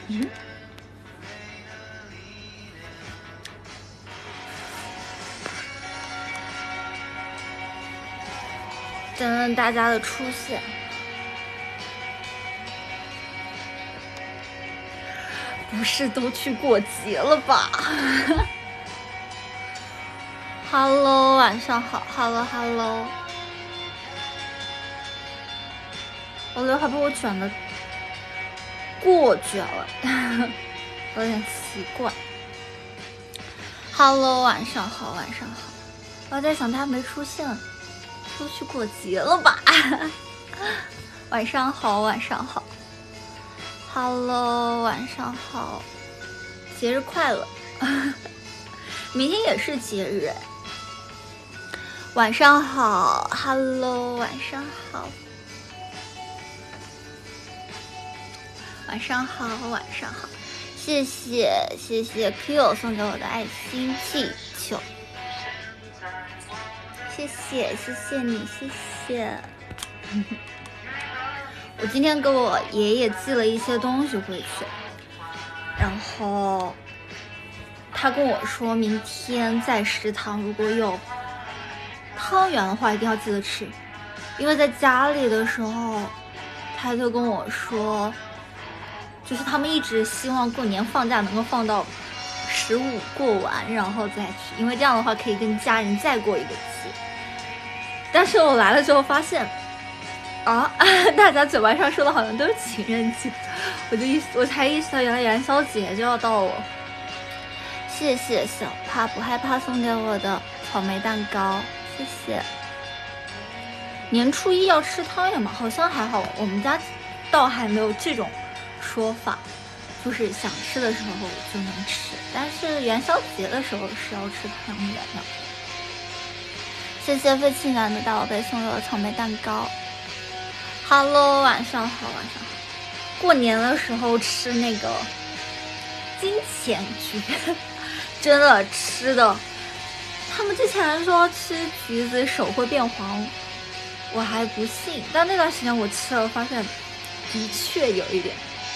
等等大家的出现。不是都去过节了吧？Hello， 晚上好。Hello。我刘海被我卷的过卷了，有点奇怪。Hello， 晚上好。我在想他没出现，都去过节了吧？晚上好。Hello， 晚上好，节日快乐！明天也是节日。晚上好 ，Hello， 晚上好，谢谢 Q 送给我的爱心气球，谢谢你，谢谢。我今天给我爷爷寄了一些东西回去，然后他跟我说明天在食堂如果有汤圆的话一定要记得吃，因为在家里的时候他就跟我说，就是他们一直希望过年放假能够放到15过完然后再去，因为这样的话可以跟家人再过一个节。但是我来了之后发现啊，大家嘴巴上说的好像都是情人节，我才意识到原来元宵节就要到了。谢谢小怕不害怕送给我的草莓蛋糕，谢谢。年初一要吃汤圆吗？好像还好，我们家倒还没有这种说法，就是想吃的时候就能吃，但是元宵节的时候是要吃汤圆的。谢谢废弃男的大宝贝送给我的草莓蛋糕。Hello， 晚上好。过年的时候吃那个金钱橘，真的吃的，他们之前说吃橘子手会变黄，我还不信，但那段时间我吃了，发现的确有一点，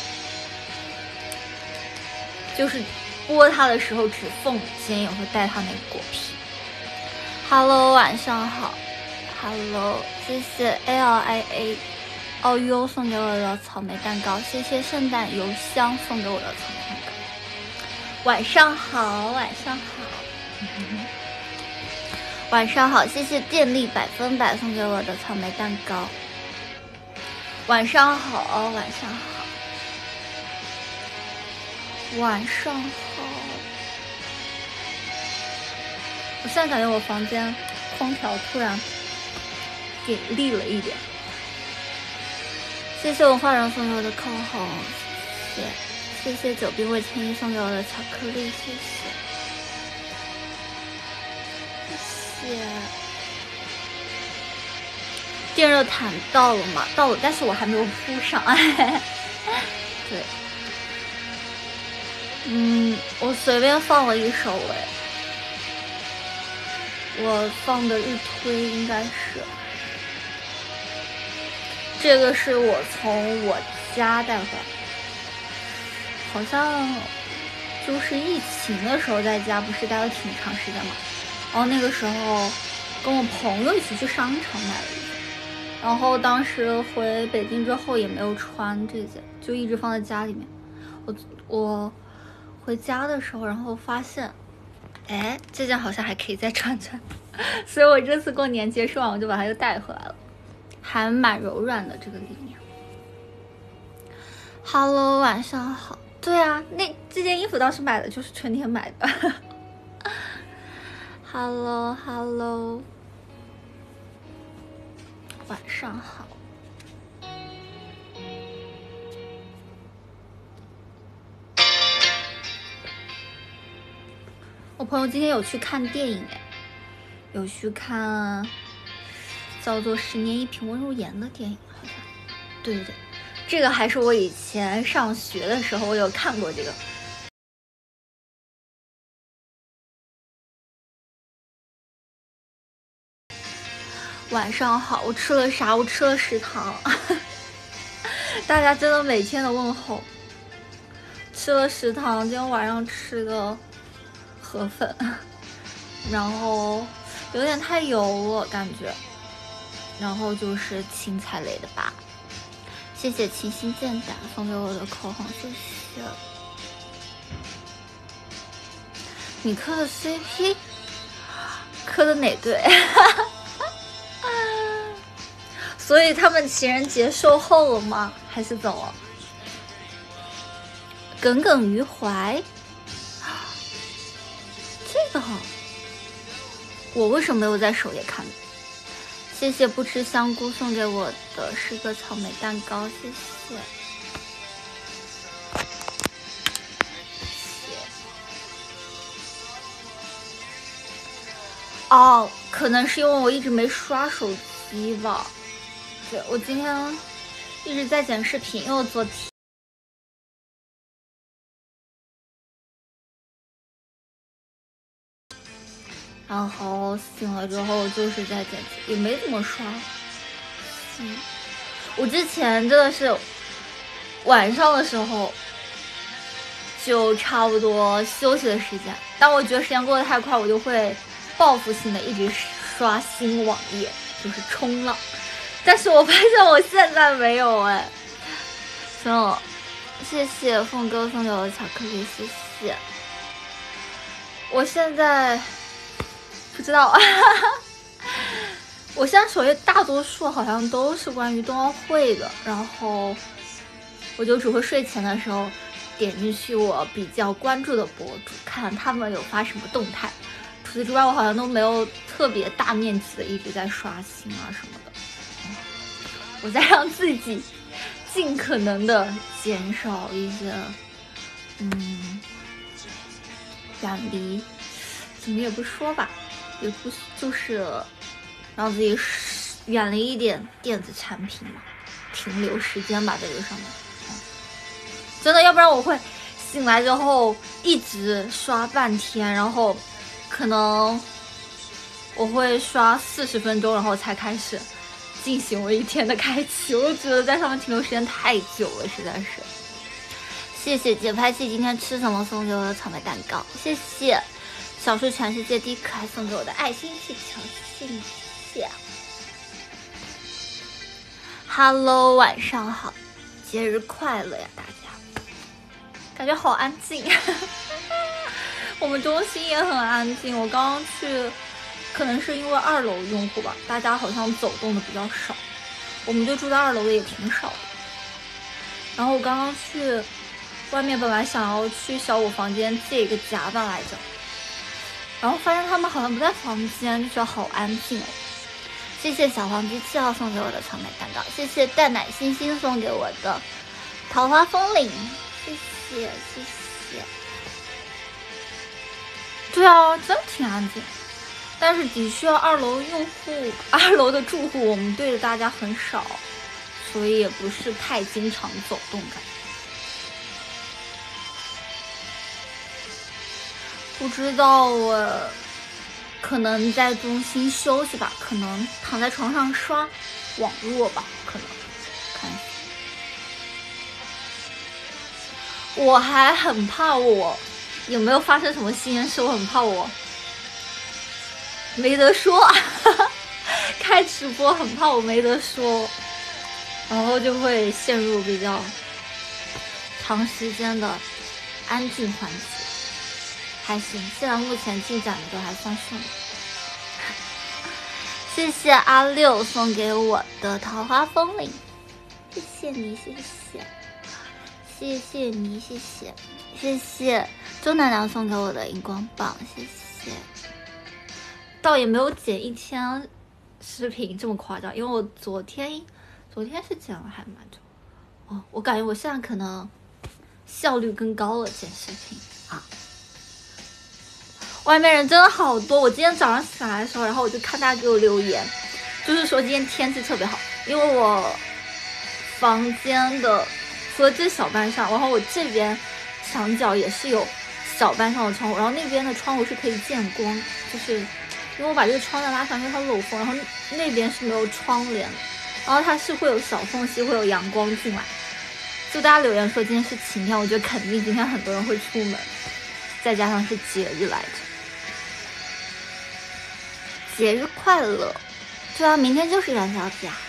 就是剥它的时候指缝间也会带它那个果皮。Hello， 晚上好。Hello， 谢谢 LIA。奥 U 送给我的草莓蛋糕，谢谢圣诞邮箱送给我的草莓蛋糕。晚上好。晚上好，谢谢电力100%送给我的草莓蛋糕。晚上好。我现在感觉我房间空调突然给力了一点。谢谢我画人送给我的口红，谢谢久病未迁移送给我的巧克力，谢谢。电热毯到了吗？到了，但是我还没有铺上。对，我随便放了一首我放的日推应该是。这个是我从我家带回来，好像就是疫情的时候在家不是待了挺长时间嘛，然后那个时候跟我朋友一起去商场买了一件，然后当时回北京之后也没有穿这件，就一直放在家里面。我回家的时候，然后发现，哎，这件好像还可以再穿穿，所以我这次过年结束完我就把它又带回来了。还蛮柔软的这个里面。Hello， 晚上好。对啊，这件衣服当时买的就是春天买的。Hello， 晚上好。我朋友今天有去看电影，有去看叫做《10年一品温如言》的电影，好像。对，这个还是我以前上学的时候我有看过这个。晚上好，我吃了啥？我吃了食堂。大家真的每天的问候， 吃了食堂，今天晚上吃的河粉，然后有点太油了感觉，然后就是青菜类的吧。谢谢清新健达送给我的口红，谢谢。你磕的 CP， 磕的哪对？所以他们情人节售后了吗？还是怎么？耿耿于怀，这个我为什么没有在首页看？谢谢不吃香菇送给我的是个草莓蛋糕，谢谢。哦，可能是因为我一直没刷手机吧。对，我今天一直在剪视频，因为我昨天。然后醒了之后就是在剪辑，也没怎么刷。我之前真的是晚上的时候就差不多休息的时间，当我觉得时间过得太快，我就会报复性的一直刷新网页，就是冲浪。但是我发现我现在没有哎。行了，谢谢凤哥送给我的巧克力，谢谢。我现在不知道，我现在首页大多数好像都是关于冬奥会的，然后我就只会睡前的时候点进去我比较关注的博主，看他们有发什么动态。除此之外，我好像都没有特别大面积的一直在刷新啊什么的。我在让自己尽可能的减少一些，远离，怎么也不说吧。也不就是让自己远离一点电子产品嘛，停留时间吧在这上面。真的，要不然我会醒来之后一直刷半天，然后可能我会刷40分钟，然后才开始进行我一天的开启。我就觉得在上面停留时间太久了，实在是。谢谢节拍器今天吃什么送给我的草莓蛋糕，谢谢。小树全世界第一可爱送给我的爱心气球，谢谢。Hello， 晚上好，节日快乐呀，大家！感觉好安静，我们中心也很安静。我刚刚去，可能是因为2楼用户吧，大家好像走动的比较少，我们就住在2楼的也挺少的。然后我刚刚去外面，本来想要去小五房间借一个夹板来着。然后发现他们好像不在房间，就觉得好安静哦。谢谢小黄鸡7号送给我的草莓蛋糕，谢谢蛋奶星星送给我的桃花风铃，谢谢谢谢。对啊，真挺安静。但是的确2楼用户，2楼的住户，我们队的大家很少，所以也不是太经常走动感。不知道，我可能在中心休息吧，可能躺在床上刷网络吧，可能看一下。我还很怕我有没有发生什么新鲜事，我很怕我没得说，开直播很怕我没得说，然后就会陷入比较长时间的安静环节。还行，现在目前进展的都还算顺利。谢谢阿六送给我的桃花风铃，谢谢你，谢谢，谢谢你，谢谢，谢谢周奶奶送给我的荧光棒，谢谢。倒也没有剪1天视频这么夸张，因为我昨天是剪了还蛮久。哦，我感觉我现在可能效率更高了，剪视频啊。外面人真的好多，我今天早上醒来的时候，然后我就看大家给我留言，就是说今天天气特别好，因为我房间的除了这小半上，然后我这边墙角也是有小半上的窗户，然后那边的窗户是可以见光，就是因为我把这个窗帘拉上，因为它漏风，然后那边是没有窗帘的，然后它是会有小缝隙，会有阳光进来， 就大家留言说今天是晴天，我觉得肯定今天很多人会出门，再加上是节日来着。节日快乐！对啊，明天就是元宵节啊！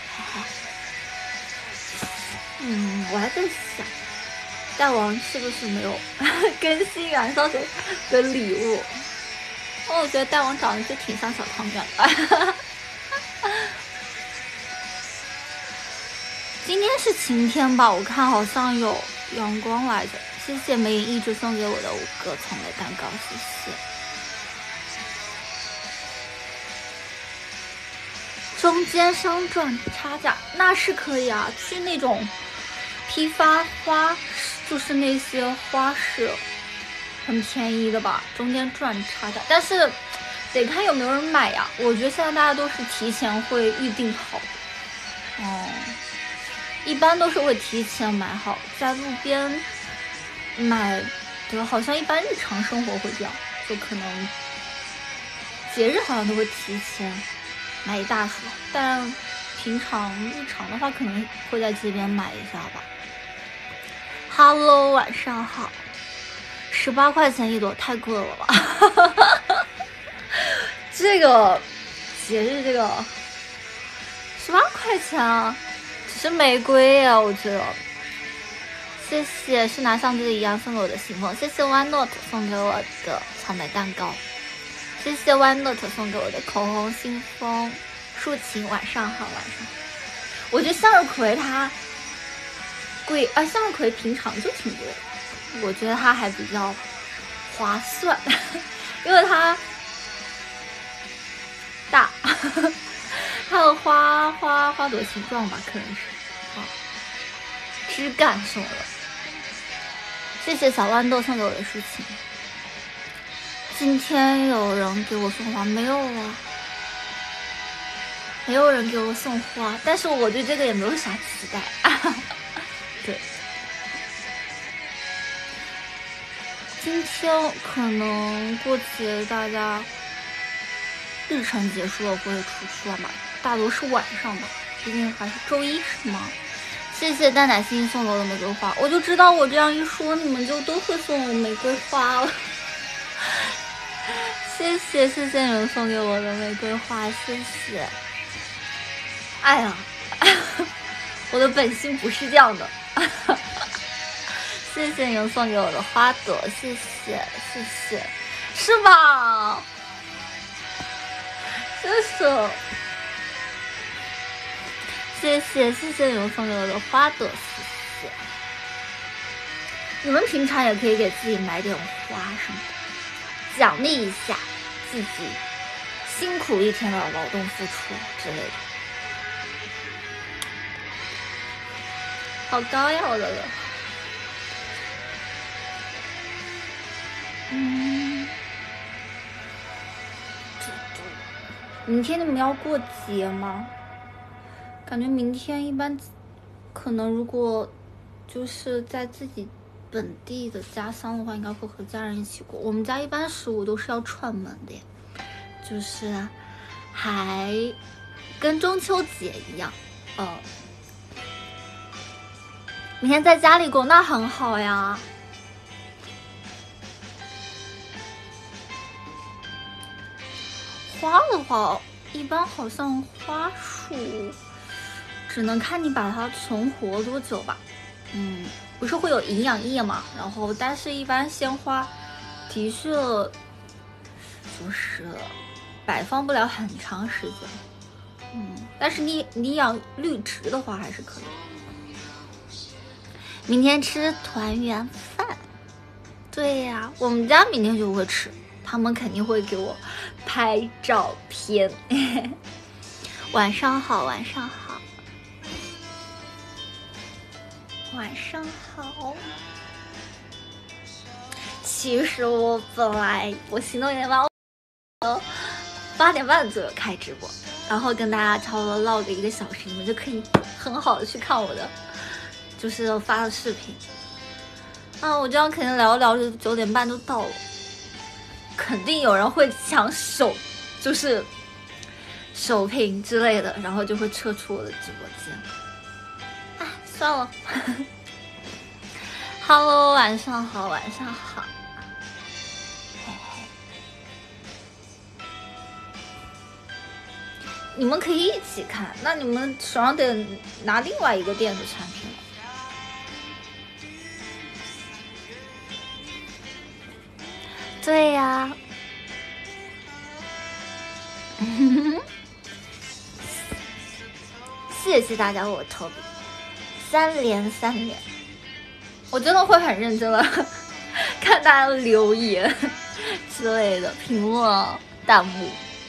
我还在想，大王是不是没有更新元宵节的礼物？我觉得大王长得就挺像小汤圆的。今天是晴天吧？我看好像有阳光来着。谢谢梅影一直送给我的5个草莓蛋糕，谢谢。中间商赚差价那是可以啊，去那种批发花，就是那些花市很便宜的吧，中间赚差价，但是得看有没有人买呀。我觉得现在大家都是提前会预定好的，一般都是会提前买好，在路边买的，好像一般日常生活会这样，就可能节日好像都会提前买一大束，但日常的话可能会在街边买一下吧。Hello， 晚上好。18块钱一朵，太贵了吧？这个节日这个18块钱啊，只是玫瑰呀，我觉得。谢谢，是拿相机一样送给我的信封。谢谢 One Note 送给我的草莓蛋糕。谢谢 One Note 送给我的口红信封。抒情，晚上好，晚上好。我觉得向日葵它贵啊，向日葵平常就挺贵的，我觉得它还比较划算，因为它大，它的花朵形状吧，可能是枝干什么的。谢谢小豌豆送给我的抒情。今天有人给我送花没有啊？没有人给我送花，但是我对这个也没有啥期待。对，今天可能过节大家日程结束了不会出去玩吧，大多是晚上吧，毕竟还是周一是吗？谢谢蛋奶星送给我的玫瑰花，我就知道我这样一说你们就都会送我玫瑰花了。谢谢你们送给我的玫瑰花，谢谢。哎呀，我的本性不是这样的。谢谢你们送给我的花朵，谢谢，是吧？谢谢你们送给我的花朵，谢谢。你们平常也可以给自己买点花什么的，奖励一下自己辛苦一天的劳动付出之类的。好高呀，我的了。明天你们要过节吗？感觉明天一般，可能如果就是在自己本地的家乡的话，应该会和家人一起过。我们家一般15都是要串门的，就是还跟中秋节一样。明天在家里过，那很好呀。花的话，一般好像花束只能看你把它存活多久吧。不是会有营养液嘛，然后但是一般鲜花的确就是摆放不了很长时间。但是你养绿植的话还是可以。明天吃团圆饭。对呀，我们家明天就会吃，他们肯定会给我拍照片。晚上好，晚上好，晚上好。其实我本来我行动有点晚，8点半左右开直播，然后跟大家差不多唠个1个小时，你们就可以很好的去看我的就是发的视频。我这样肯定聊着9点半就到了，肯定有人会抢就是首屏之类的，然后就会撤出我的直播间。算了。 Hello， 晚上好，晚上好。嘿嘿，你们可以一起看，那你们手上得拿另外一个电子产品了。对呀。谢谢大家，我投币3连3连，我真的会很认真的看大家的留言之类的评论弹幕，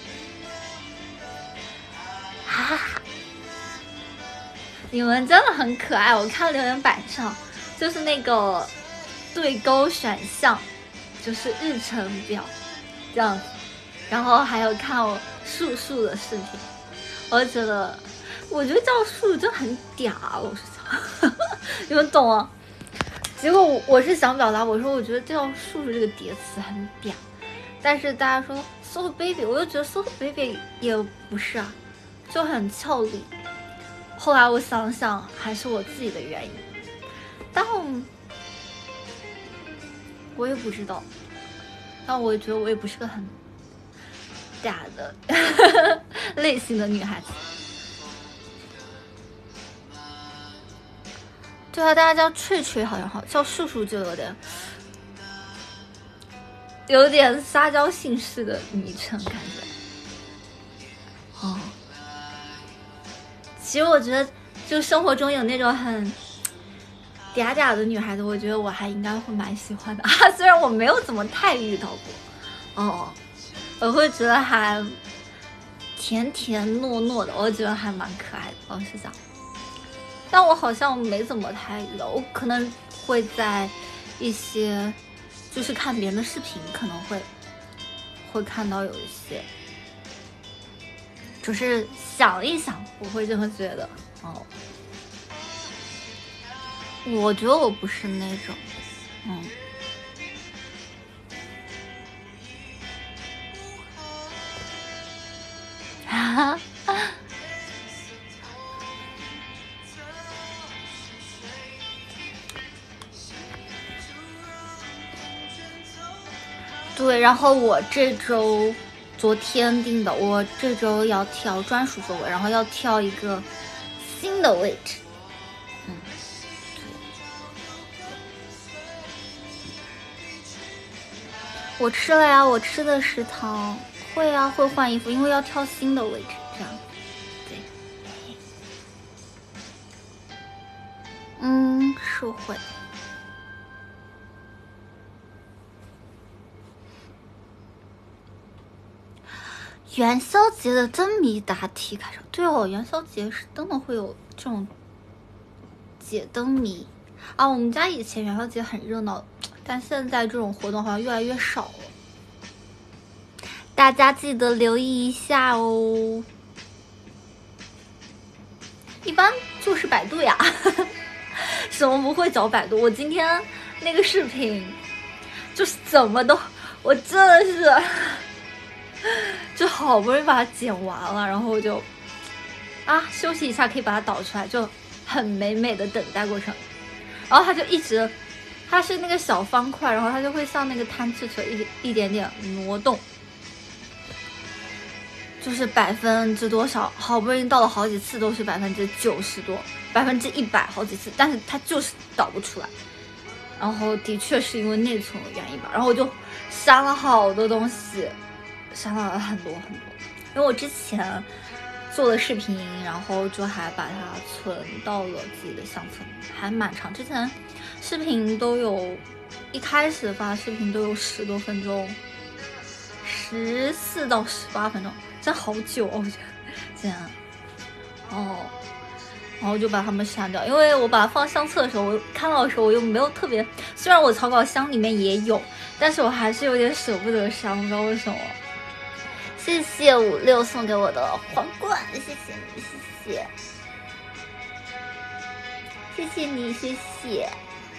哈哈哈！你们真的很可爱。我看留言板上就是那个对勾选项，就是日程表这样子，然后还有看我树树的视频，我就觉得。我觉得叫树真很嗲，我是想，你们懂吗？结果我是想表达，我说我觉得叫树树这个叠词很嗲，但是大家说 so baby， 我就觉得 so baby 也不是啊，就很俏丽。后来我想想，还是我自己的原因，但我也不知道，但我觉得我也不是个很嗲的类型的女孩子。对啊，大家叫翠翠好像好，叫树树就有点撒娇姓氏的昵称感觉。哦，其实我觉得，就生活中有那种很嗲嗲的女孩子，我觉得我还应该会蛮喜欢的啊。虽然我没有怎么太遇到过，哦，我会觉得还甜甜糯糯的，我觉得还蛮可爱的。我是这样。但我好像没怎么太遇到，我可能会在一些就是看别人的视频，可能会看到有一些，就是想一想，我会这么觉得。哦，我觉得我不是那种，哈哈。对，然后我这周昨天定的，我这周要跳专属座位，然后要跳一个新的位置。我吃了呀，我吃的食堂会啊，会换衣服，因为要跳新的位置，这样。对，是会。元宵节的灯谜答题开场，对哦，元宵节是真的会有这种解灯谜啊。我们家以前元宵节很热闹，但现在这种活动好像越来越少了，大家记得留意一下哦。一般就是百度呀，什么不会找百度？我今天那个视频就是怎么都，我真的是。就好不容易把它剪完了，然后我就休息一下，可以把它导出来，就很美美的等待过程。然后它就一直，它是那个小方块，然后它就会像那个贪吃蛇一点点挪动，就是%多少，好不容易到了好几次都是90%多，100%好几次，但是它就是导不出来。然后的确是因为内存的原因吧，然后我就删了好多东西。删了很多，因为我之前做了视频，然后就还把它存到了自己的相册，还蛮长。之前视频都有，一开始发视频都有10多分钟，14到18分钟，真好久哦，这样。然后就把它们删掉，因为我把它放相册的时候，我看到的时候我又没有特别，虽然我草稿箱里面也有，但是我还是有点舍不得删，不知道为什么。谢谢56送给我的皇冠，谢谢你，谢谢你，谢谢。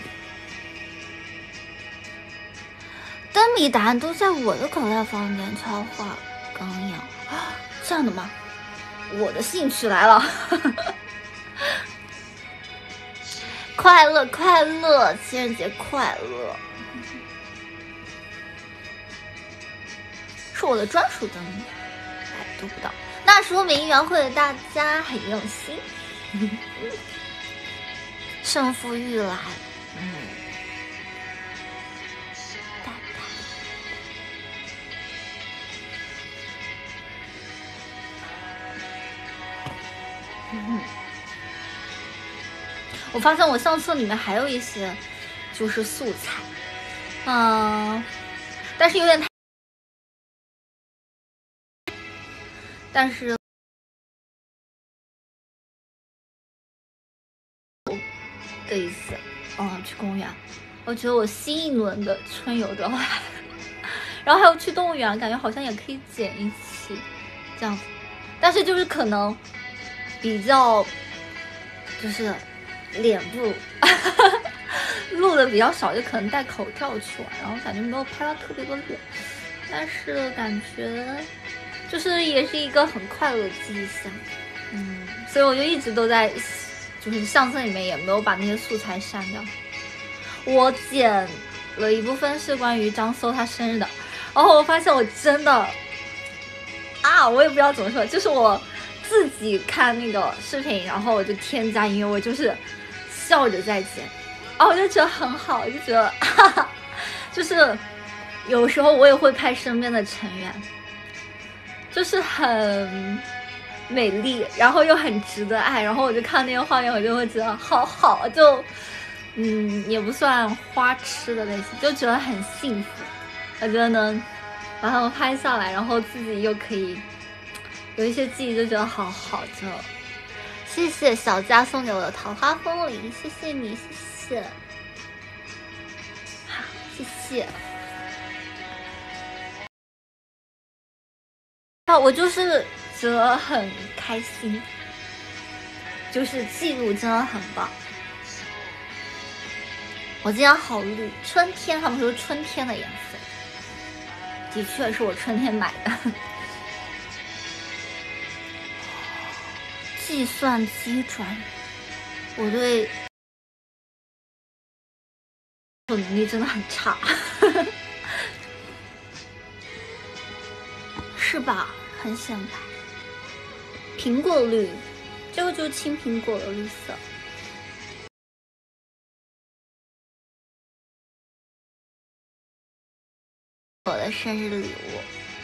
灯谜答案都在我的口袋房间，超话刚养啊，这样的吗？我的兴趣来了。快快乐快乐，情人节快乐！是我的专属灯，哎，读不到，那说明约会的大家很用心。胜负欲来，大大。我发现我相册里面还有一些就是素材，但是有点太，但是的意思，去公园，我觉得我新一轮的春游都要来了，然后还有去动物园，感觉好像也可以剪一期这样子，但是就是可能比较就是脸部录的比较少，就可能戴口罩去玩，然后感觉没有拍到特别多脸，但是感觉就是也是一个很快乐的迹象，所以我就一直都在就是相册里面也没有把那些素材删掉。我剪了一部分是关于张搜他生日的，然后我发现我真的我也不知道怎么说，就是我自己看那个视频，然后我就添加音乐，我就是笑着在剪，我就觉得很好，我就觉得就是有时候我也会拍身边的成员，就是很美丽，然后又很值得爱，然后我就看那些画面，我就会觉得好好，就也不算花痴的类型，就觉得很幸福。我觉得能把它们拍下来，然后自己又可以有一些记忆，就觉得好好。就谢谢小佳送给我的桃花风铃，谢谢你，谢谢，好，谢谢。我就是觉得很开心，就是记录真的很棒。我今天好绿，春天，他们说春天的颜色，的确是我春天买的。计算机专业，我对能力真的很差。是吧？很显白，苹果绿，这个就是青苹果的绿色。我的生日礼物，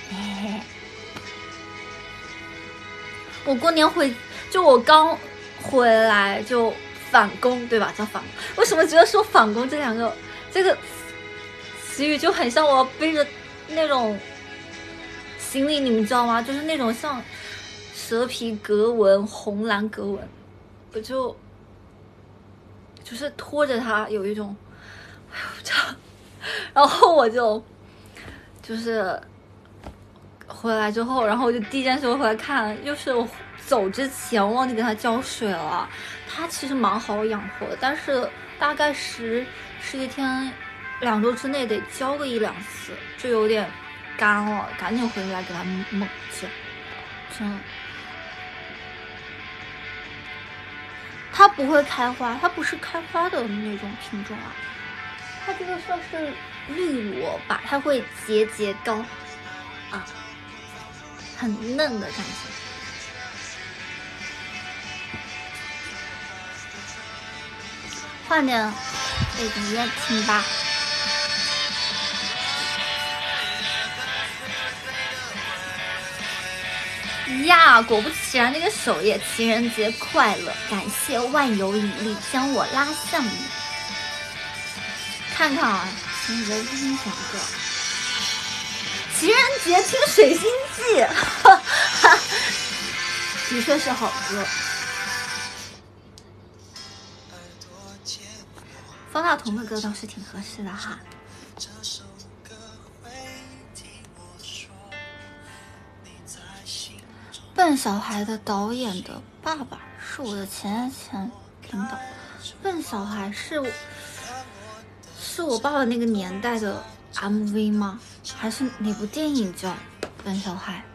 我过年我刚回来就返工，对吧？叫返工。为什么觉得说返工这个词语就很像我背着那种行李，你们知道吗？就是那种像蛇皮格纹、红蓝格纹，我就是拖着它有一种，然后我就是回来之后，然后我就第一件事回来看，就是我走之前我忘记给它浇水了。它其实蛮好养活的，但是大概十几天、2周之内得浇个1、2次，就有点干了，赶紧回来给它猛浇。真的，它不会开花，它不是开花的那种品种啊，它这个算是绿萝吧，它会节高很嫩的感觉。换点背景音听吧。呀，果不其然，那个首页情人节快乐，感谢万有引力将我拉向你。看看啊，情人节听什么歌？情人节听水星记，的确是好歌。方大同的歌倒是挺合适的哈。笨小孩的导演的爸爸是我的前领导。笨小孩是我爸爸那个年代的 MV 吗？还是哪部电影叫笨小孩？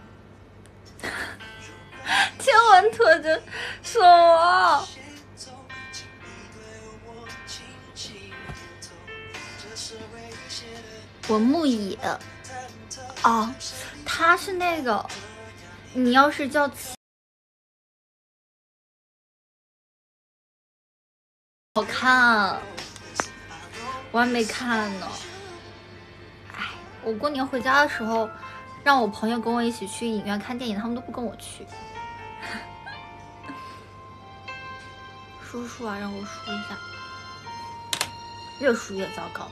天文特征什么？ 文牧野，哦，他是那个，你要是叫好看，我还没看呢。哎，我过年回家的时候，让我朋友跟我一起去影院看电影，他们都不跟我去。输啊，让我输一下，越输越糟糕。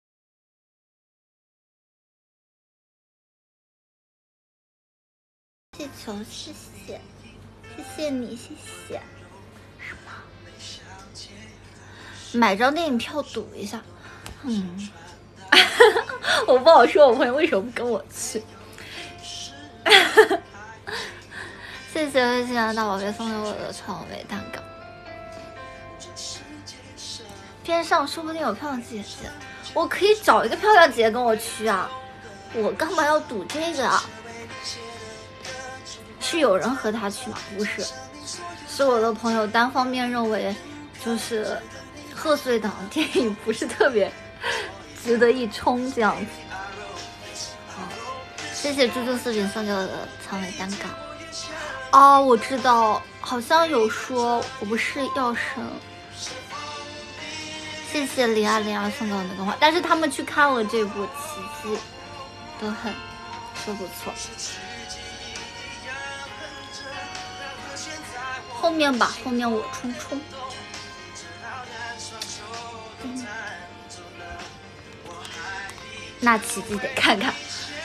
气球，谢谢，谢谢你，谢谢。什么？买张电影票赌一下。我不好说，我朋友为什么不跟我去？谢谢谢谢大宝贝送给我的草莓蛋糕。边上说不定有漂亮姐姐，我可以找一个漂亮姐姐跟我去啊，我干嘛要赌这个啊？是有人和他去吗？不是，是我的朋友单方面认为，就是贺岁档电影不是特别值得一冲这样子。好，谢谢猪猪四饼送给我的草莓蛋糕。哦，我知道，好像有说我不是药神。谢谢李二零二送给我的动画，但是他们去看了这部《奇迹》，都很说不错。后面吧，后面我冲。那奇迹得看看。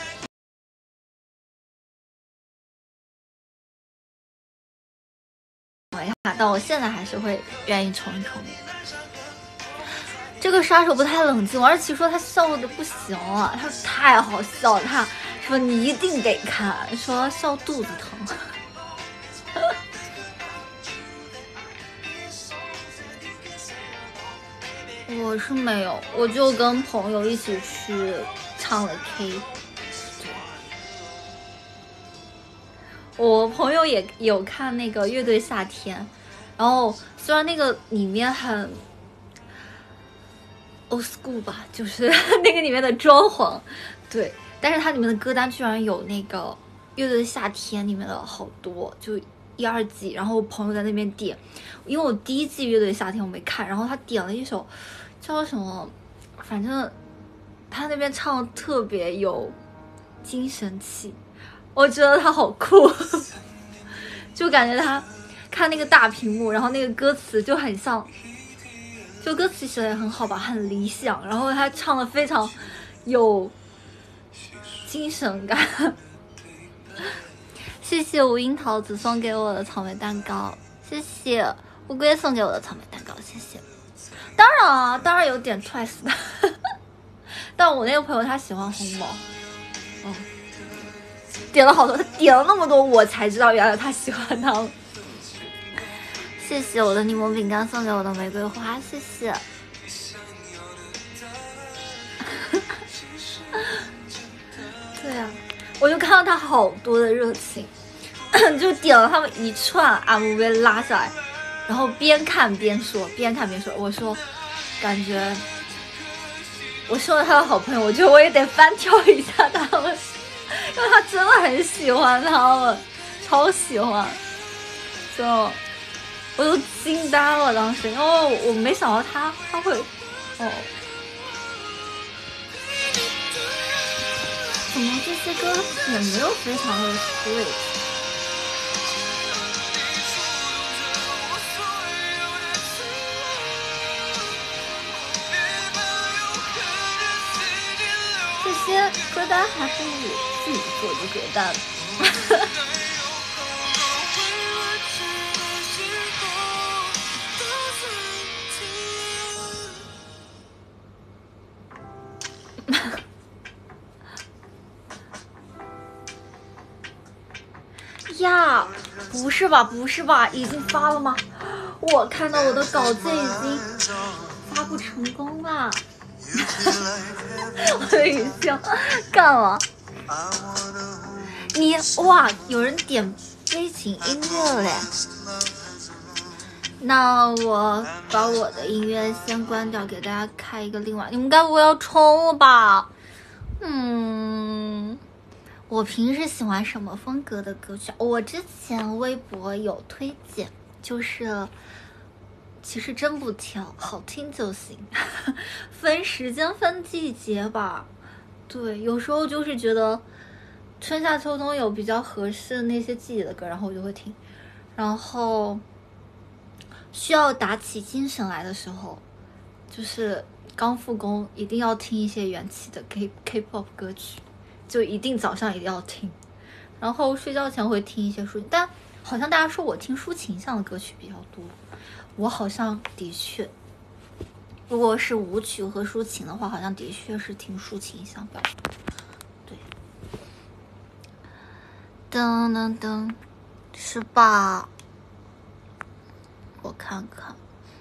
但我现在还是会愿意冲一冲。这个杀手不太冷静，而且说他笑的不行了，他说太好笑了，他说你一定得看，说笑肚子疼。我是没有，我就跟朋友一起去唱了 K。我朋友也有看那个乐队夏天，然后虽然那个里面很 old school 吧，就是那个里面的装潢，对，但是它里面的歌单居然有那个乐队的夏天里面的好多，就1、2季，然后我朋友在那边点，因为我第1季乐队夏天我没看，然后他点了一首叫什么，反正他那边唱的特别有精神气，我觉得他好酷，就感觉他看那个大屏幕，然后那个歌词就很像，就歌词写的也很好吧，很理想，然后他唱的非常有精神感。谢谢无樱桃子送给我的草莓蛋糕，谢谢乌龟送给我的草莓蛋糕，谢谢。当然啊，当然有点 Twice 的，但我那个朋友他喜欢红毛，点了好多，他点了那么多，我才知道原来他喜欢他了。谢谢我的柠檬饼干送给我的玫瑰花，谢谢。对啊，我就看到他好多的热情，就点了他们一串 MV 拉下来，然后边看边说，我说感觉我身为他的好朋友，我觉得我也得翻跳一下他们，因为他真的很喜欢他们，超喜欢，就我都惊呆了当时，因为我没想到他会怎么这些歌也没有非常的 sweet。这些歌单还不如自己做的歌单。呀，不是吧，已经发了吗？我看到我的稿子已经发布成功了。我的语境干了。你哇，有人点背景音乐嘞。那我把我的音乐先关掉，给大家开一个另外。你们该不会要冲了吧？ 我平时喜欢什么风格的歌曲？我之前微博有推荐，就是其实真不挑，好听就行，分时间分季节吧。对，有时候就是觉得春夏秋冬有比较合适的那些季节的歌，然后我就会听。然后需要打起精神来的时候，就是刚复工，一定要听一些元气的 K-pop 歌曲，就一定早上一定要听。然后睡觉前会听一些抒情，但好像大家说我听抒情向的歌曲比较多，我好像的确，如果是舞曲和抒情的话，好像的确是听抒情向比较多。对，噔噔噔，是吧？我看看。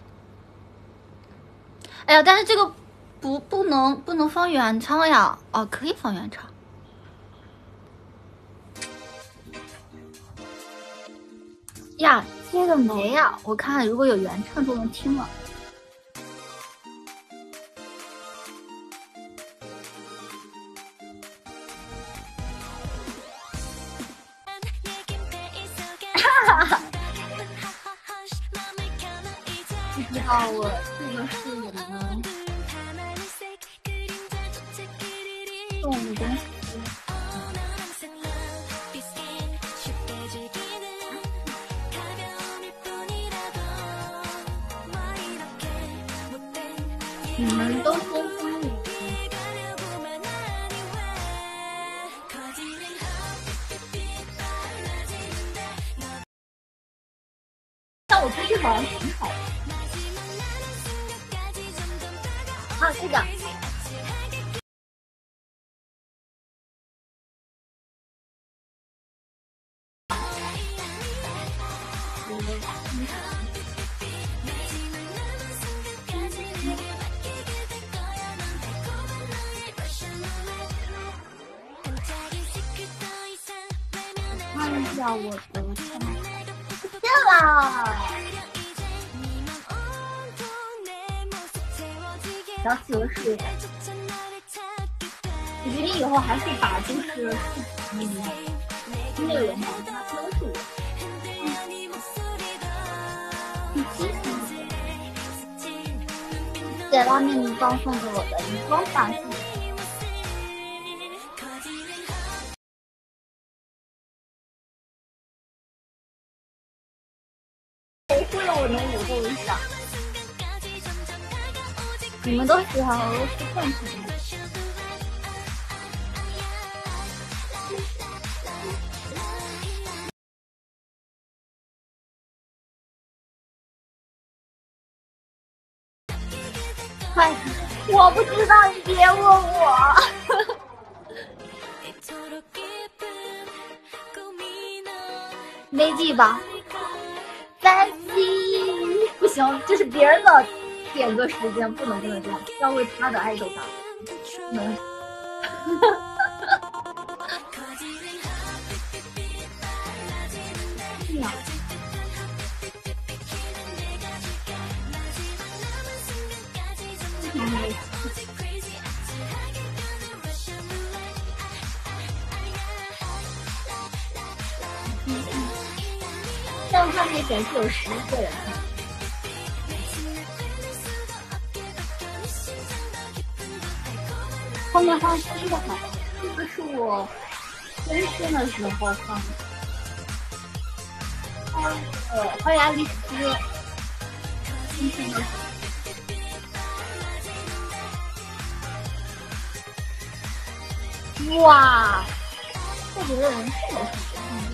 哎呀，但是这个不能放原唱呀？哦，可以放原唱。呀，这个没呀，我看如果有原唱就能听了。哈哈，不知道我这个是我们动物公司。你们都说英语，但我最近好像挺好的。啊，这个。看一下我的签名，见啦！小企鹅是，我决定以后还是把就是内容把它标注。谢谢拉面米糕送给我的荧光发系。我能舞动一下。你们都喜欢俄罗斯混血吗？快，我不知道，你别问我。没记吧？Fancy，不行，这是别人的点歌时间，不能这样，要为他的爱豆打。能。但上面显示有11个人。后面放这个好，这个是我更新的时候放的。欢迎爱丽丝。更新的时候。哇，这几个人是有什么？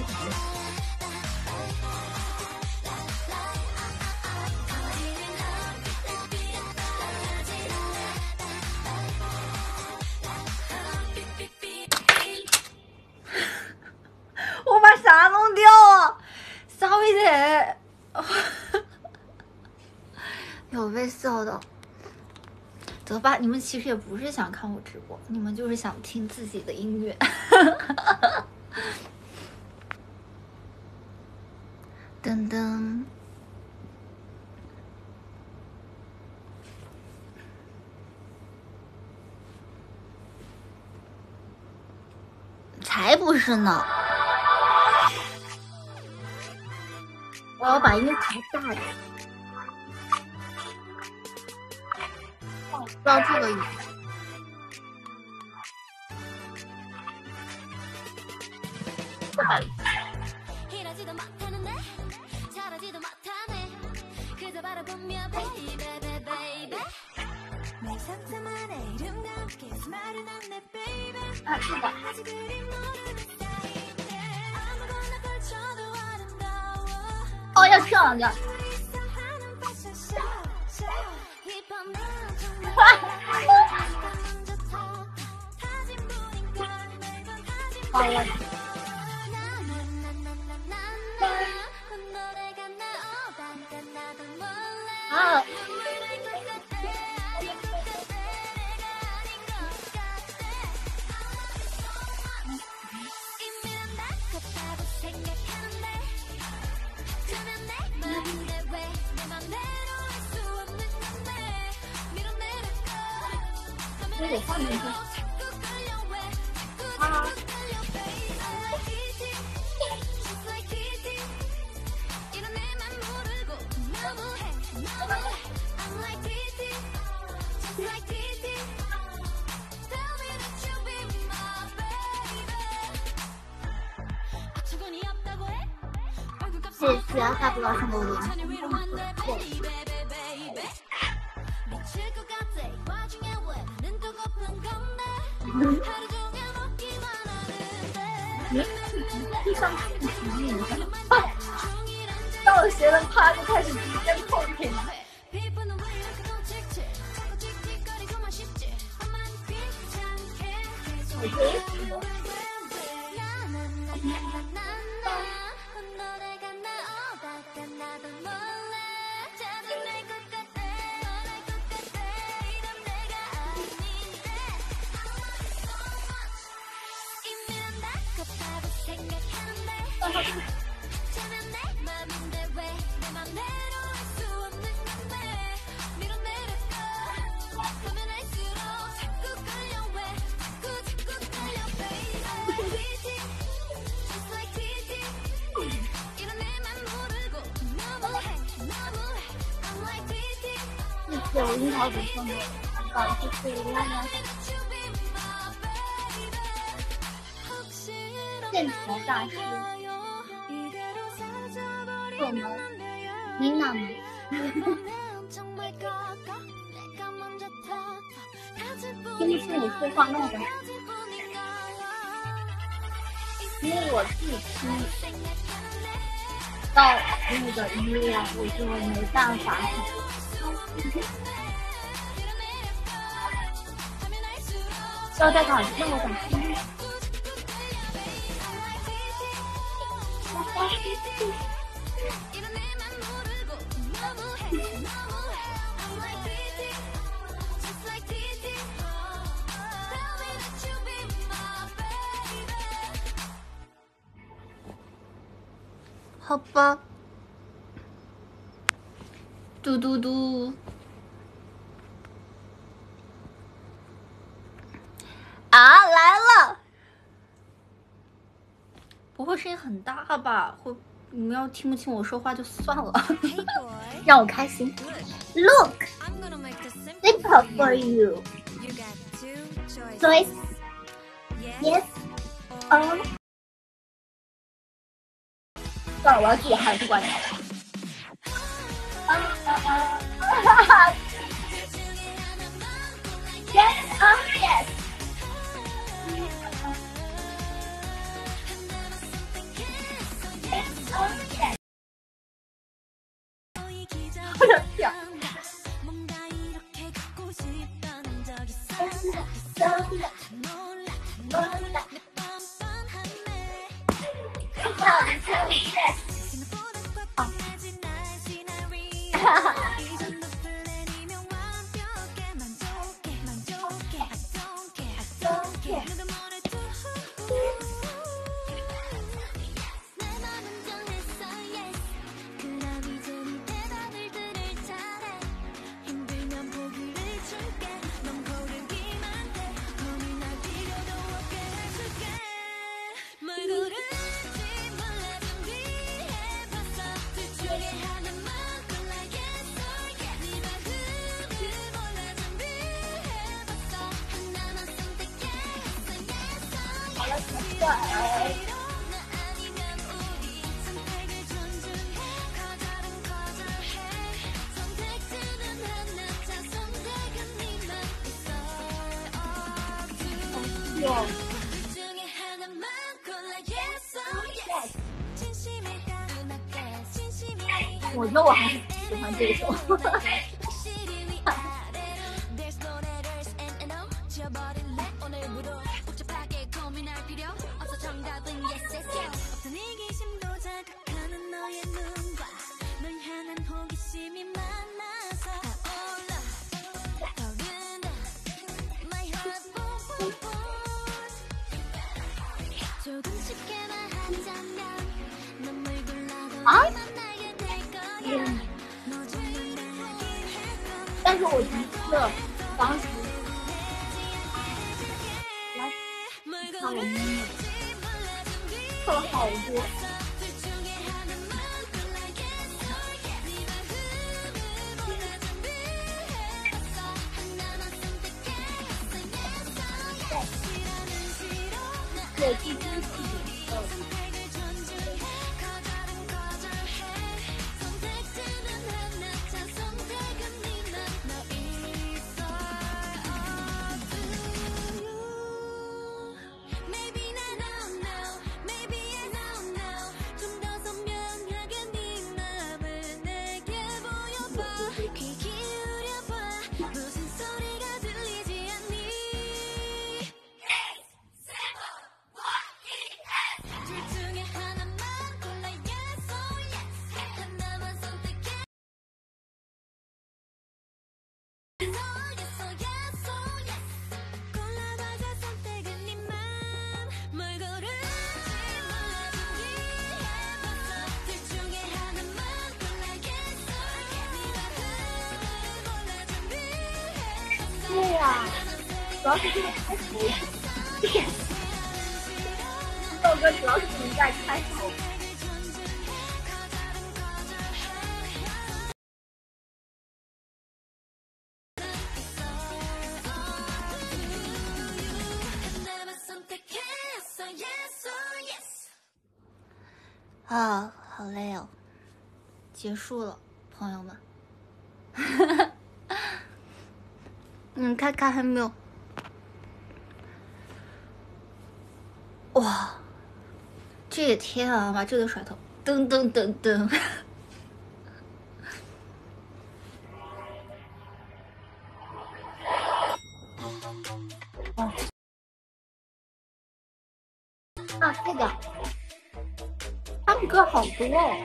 我把啥弄掉了？啥回事？有被笑的。得吧，你们其实也不是想看我直播，你们就是想听自己的音乐。噔噔， 不是呢？我要把音调大点。哦，不知道这个音。啊，是的。哦，要跳两个。好了。啊。这得放进去。啊。谢谢大不老送的礼地上是什么名字？到了谁的趴就开始直接扣屏。有樱桃子送的，搞出去一样的。剑桥大师，我们琳娜们，听不清你说话那么大，因为我自己听到那个音量，我就没办法。要再搞那么大声。好吧，嘟嘟嘟。啊，来了！不会声音很大吧？会，你们要听不清我说话就算了，让我开心。Look, simple for you. Choice, yes, or. 算了，我要自己喊，不管你。Yes, yes. 我的天！哈哈。 我觉得我还是喜欢这首。啊？但是我的确当时来看我们测了好多。对，第一次。对呀，主要是这个开头，这首歌主要是停在开头。 啊，好累哦，结束了，朋友们。看看还没有，哇，这也天啊，把这个甩头，噔噔噔噔。 啊，这个，他们歌好多哦。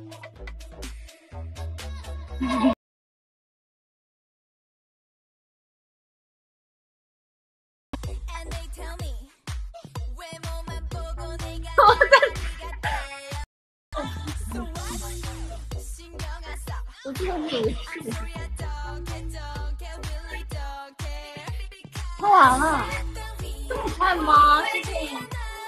我记得你有一次唱完了，这么快吗？是这样。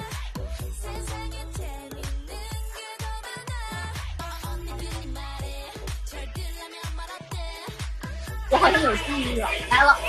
我好像有记忆了，来了。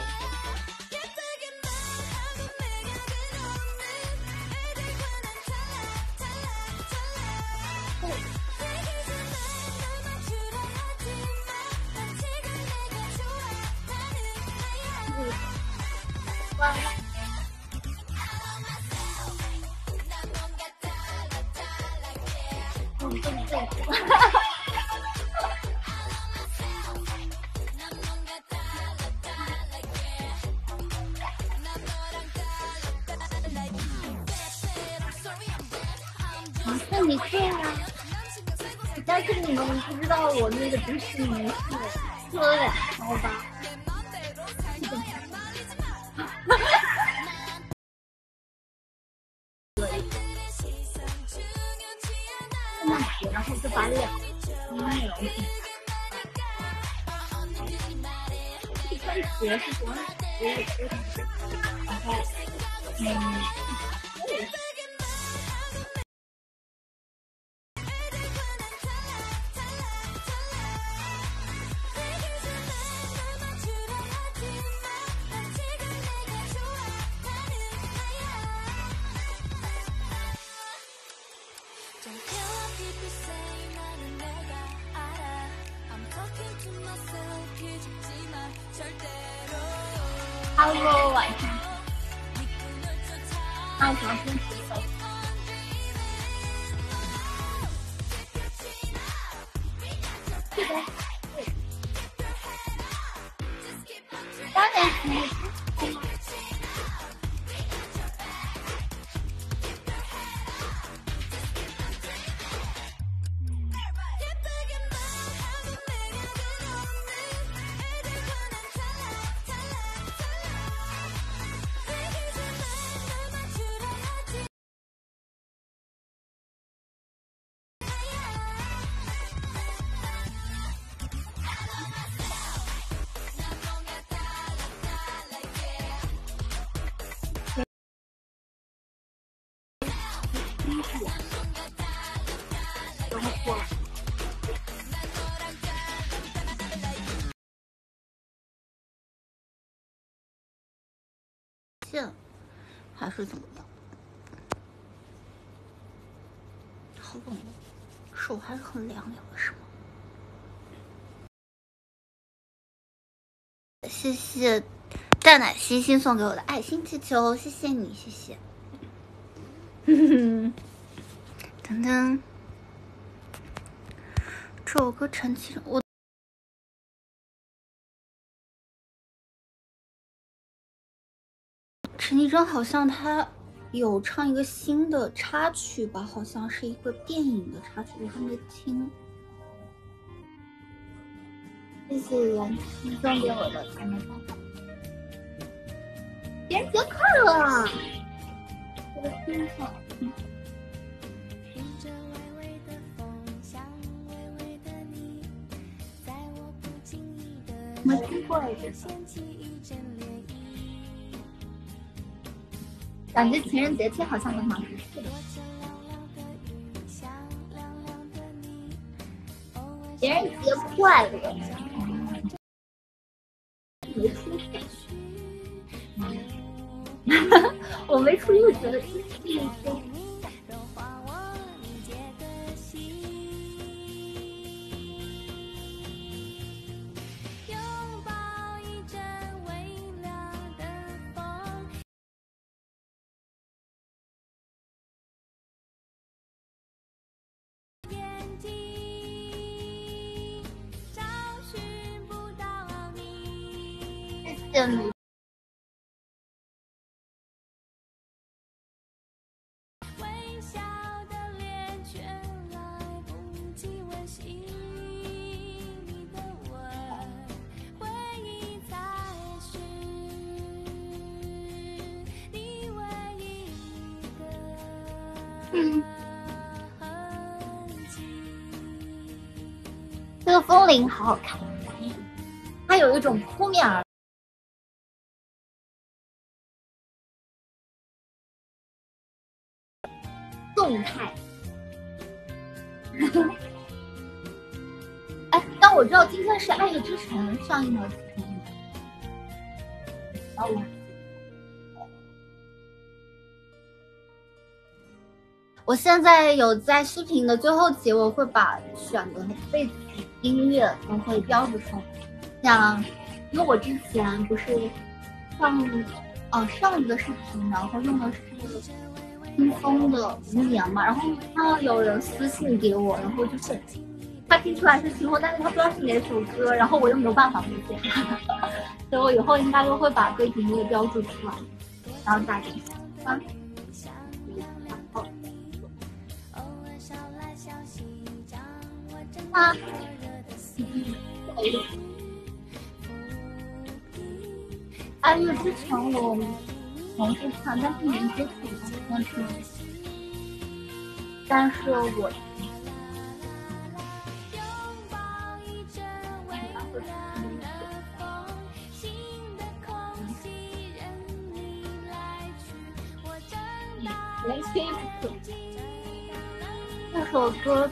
那你对啊，但是你们不知道我那个迪士尼是做了2套吧？那学，然后就把2个内容一开始是国内然后 Hello， 晚上。那我想先洗手。是的。当然可以。 还是怎么样？好冷，手还是很凉凉的，是吗？谢谢蛋奶星星送给我的爱心气球，谢谢你，谢谢。等等，这首歌陈绮贞，我陈绮贞好像她有唱一个新的插曲吧，好像是一个电影的插曲，我还没听。 谢谢袁熙送给我的才能办法。情人节快乐！我的天上。没听过哎，感觉情人节天好像还蛮合适的。情人节快乐！没出去，我没出去，觉得天气谢谢这个风铃好好看，它有一种扑面而动态。哎，但我知道今天是《爱乐之城》上映了几天。然后我现在有在视频的最后结尾会把选的背景音乐都会标注出来，像因为我之前不是上一个视频，然后用的是听风的无眠嘛，然后看到有人私信给我，然后就是他听出来是清风，但是他不知道是哪首歌，然后我又没有办法理解，所以我以后应该都会把背景音乐标注出来，然后大家啊。啊，爱乐之城我尝试看，但是没接触过，但是我连听不懂。这首歌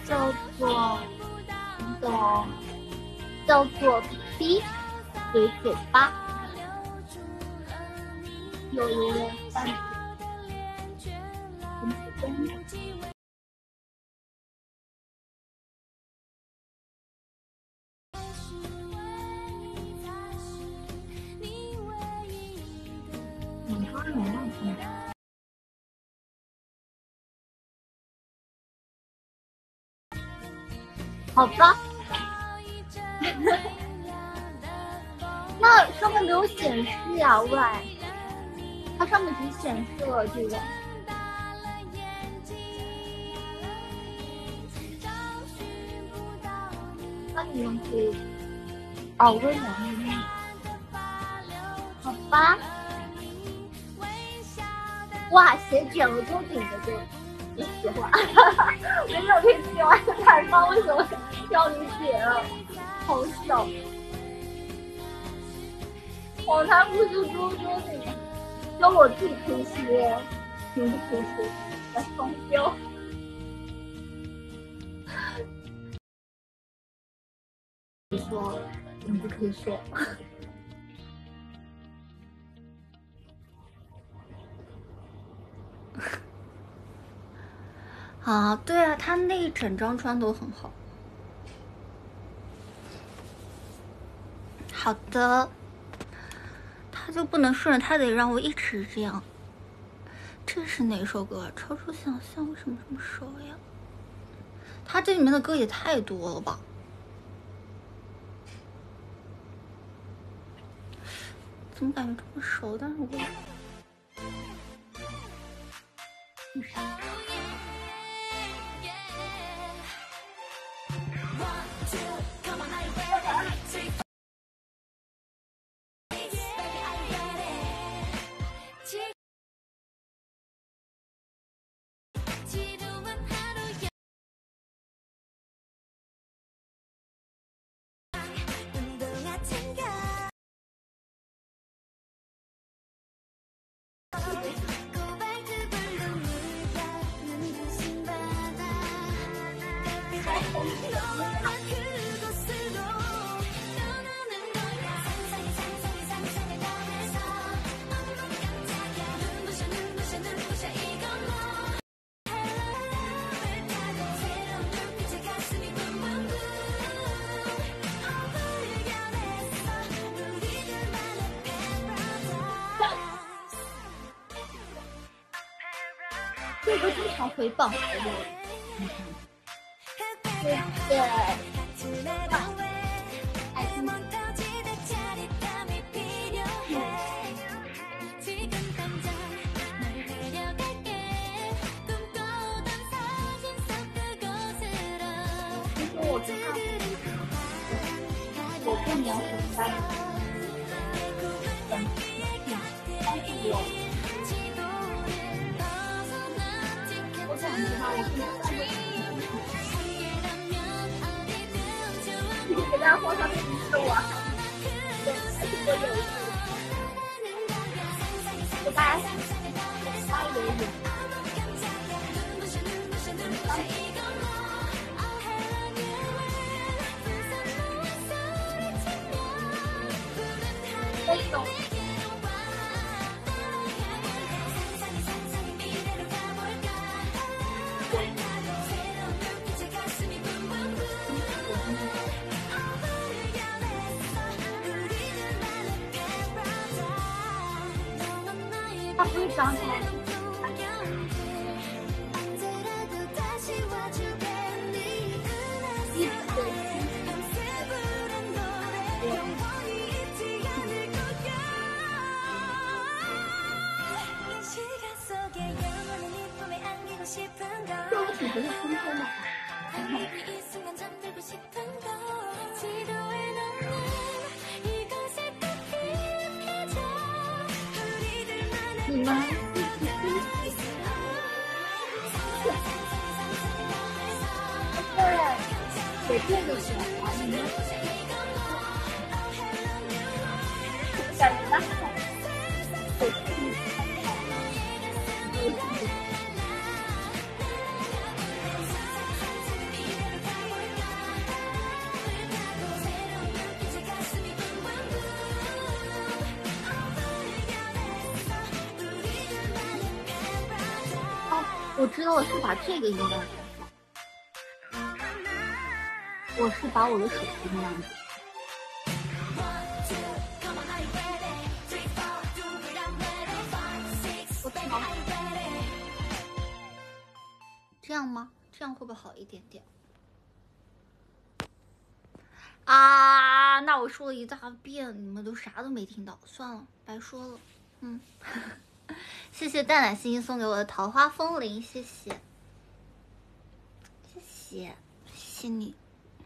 叫做 B 嘴嘴巴，有人伴随。 好吧。那上面没有显示呀，喂，它上面只显示了这个。那你们可以哦，微凉的，好吧。哇，写卷了多紧的就不喜欢，没有可以写完的太高，为什么要你写了？好笑。我才不是说你，就我自己可以写，你不可以写，来双标。你说，你不可以说。 啊，对啊，他那一整张穿都很好。好的，他就不能顺着，他得让我一直这样。这是哪首歌？超出想象，为什么这么熟呀？他这里面的歌也太多了吧？怎么感觉这么熟？但是我这个经常回榜的，对对。爱听。其实我知道，我过年回家，但是我想知道我是给大家放上面是我，对，还是我有给大家发一点。那种。它不会长起来。这我挺觉得春天的。你们对，给这个选啊，你们感觉到我知道我是把这个应该，我是把我的手机那样子。我调这样吗？这样会不会好一点点？ 啊，那我说了一大遍，你们都啥都没听到，算了，白说了。谢谢蛋奶星星送给我的桃花风铃，谢谢，谢谢你。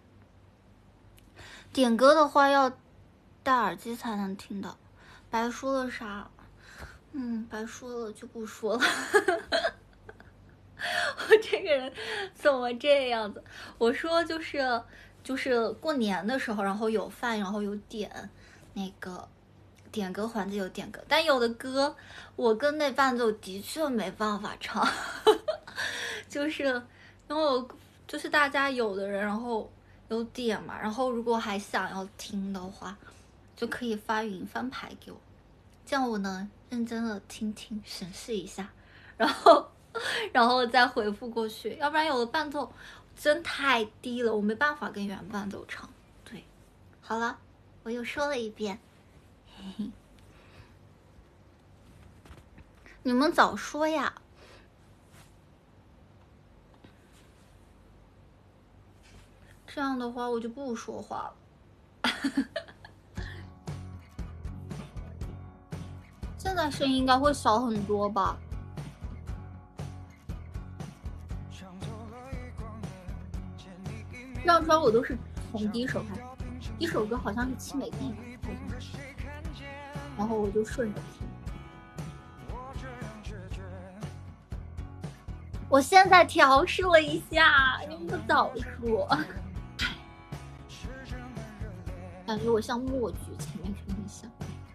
点歌的话要戴耳机才能听到，白说了啥？白说了就不说了。我这个人怎么这样子？我说就是过年的时候，然后有饭，然后有点那个点歌环节有点歌，但有的歌我跟那伴奏的确没办法唱，就是因为我就是大家有的人然后有点嘛，然后如果还想要听的话，就可以发语音翻牌给我，这样我能认真的听听审视一下，然后再回复过去，要不然有的伴奏真太低了，我没办法跟原伴奏唱。对，好了，我又说了一遍，嘿嘿，你们早说呀！这样的话我就不说话了。现在声音应该会小很多吧？这样说我都是从第一首开始，第一首歌好像是七美丽，然后我就顺着听。我现在调试了一下，你们不早说。感觉我像默剧，前面肯定像。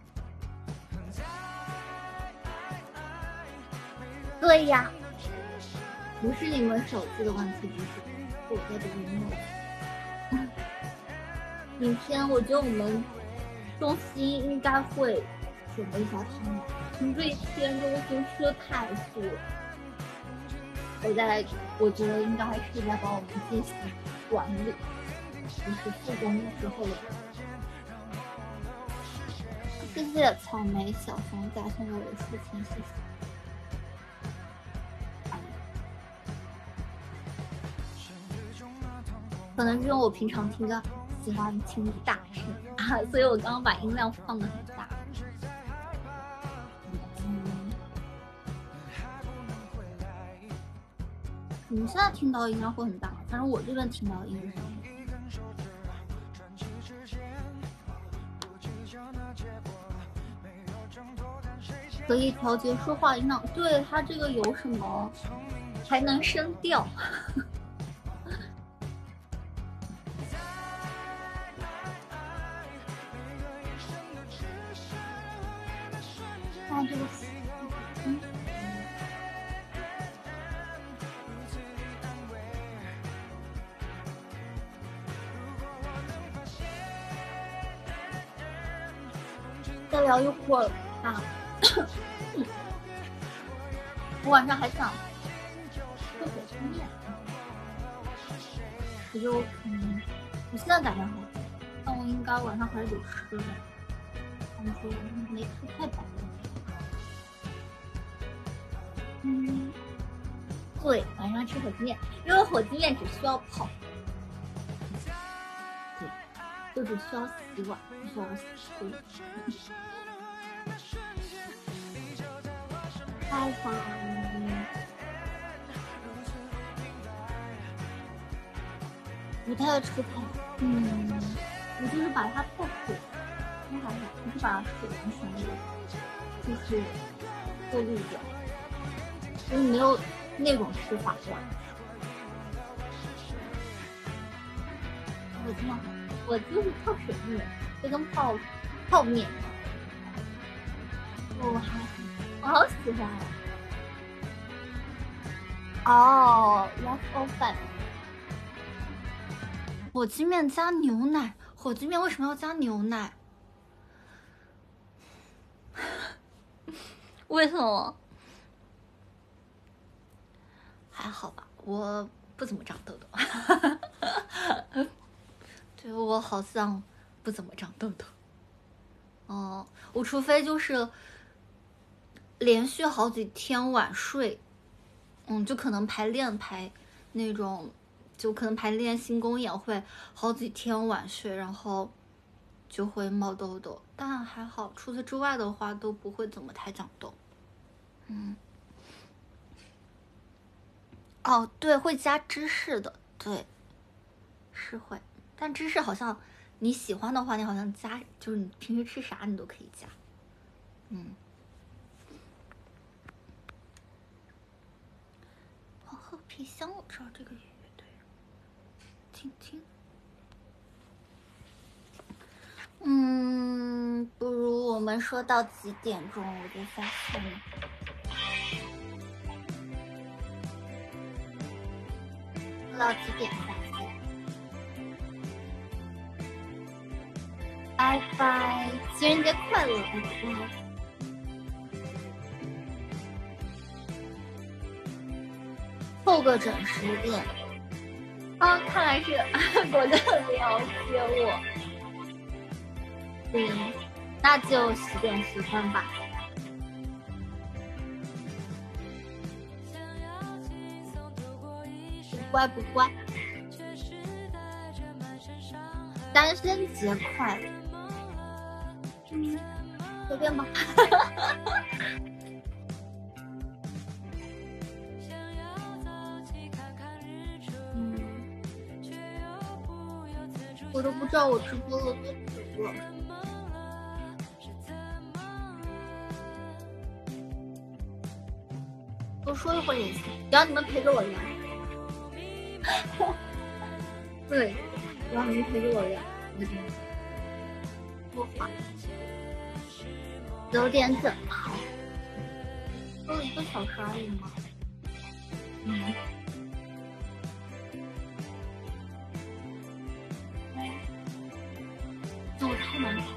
对呀，不是你们手机的问题，不是我在这里默剧。明天我觉得我们中心应该会准备一下汤圆，从这一天中心吃的太素了。我觉得应该还是在帮我们进行管理，就是复工之后的。谢谢草莓小熊仔送给我的事情，谢谢。可能是因为我平常听歌喜欢听大声啊，所以我刚刚把音量放得很大。你们现在听到音量会很大，反正我这边听到音量。可以调节说话音量，对它这个有什么还能升调？那这个再聊一会儿吧。我晚上还想喝火鸡面，我就我现在感觉好，但我应该晚上还是得吃的。他们说没吃太饱。对，晚上吃火鸡面，因为火鸡面只需要泡，对，就只需要洗碗，不需要洗。太烦了，不太爱吃菜。我就是把它泡水，就是把水完全的，就是过滤掉，就是没有那种吃法是吧？我就是泡水面，就跟泡面。我好喜欢哦，leftover。火鸡面加牛奶，火鸡面为什么要加牛奶？为什么？还好吧，我不怎么长痘痘。对，我好像不怎么长痘痘。哦，我除非就是连续好几天晚睡，就可能排练排那种就可能排练新公演会好几天晚睡，然后就会冒痘痘，但还好，除此之外的话都不会怎么太长痘。哦，对，会加芝士的，对，是会，但芝士好像你喜欢的话，你好像加，就是你平时吃啥你都可以加。黄鹤皮箱，我知道这个乐队，听听。不如我们说到几点钟我就下线了。到几点下线？拜拜，情人节快乐！拜拜。凑个整10点。啊，看来是果真很了解我。那就10点10分吧。不乖不乖。单身节快乐。随便吧。我都不知道我直播了多久了。多说一会儿也行，只要你们陪着我聊。对，只要你们陪着我聊，多话。9点整好。都1个小时而已吗？就太难考。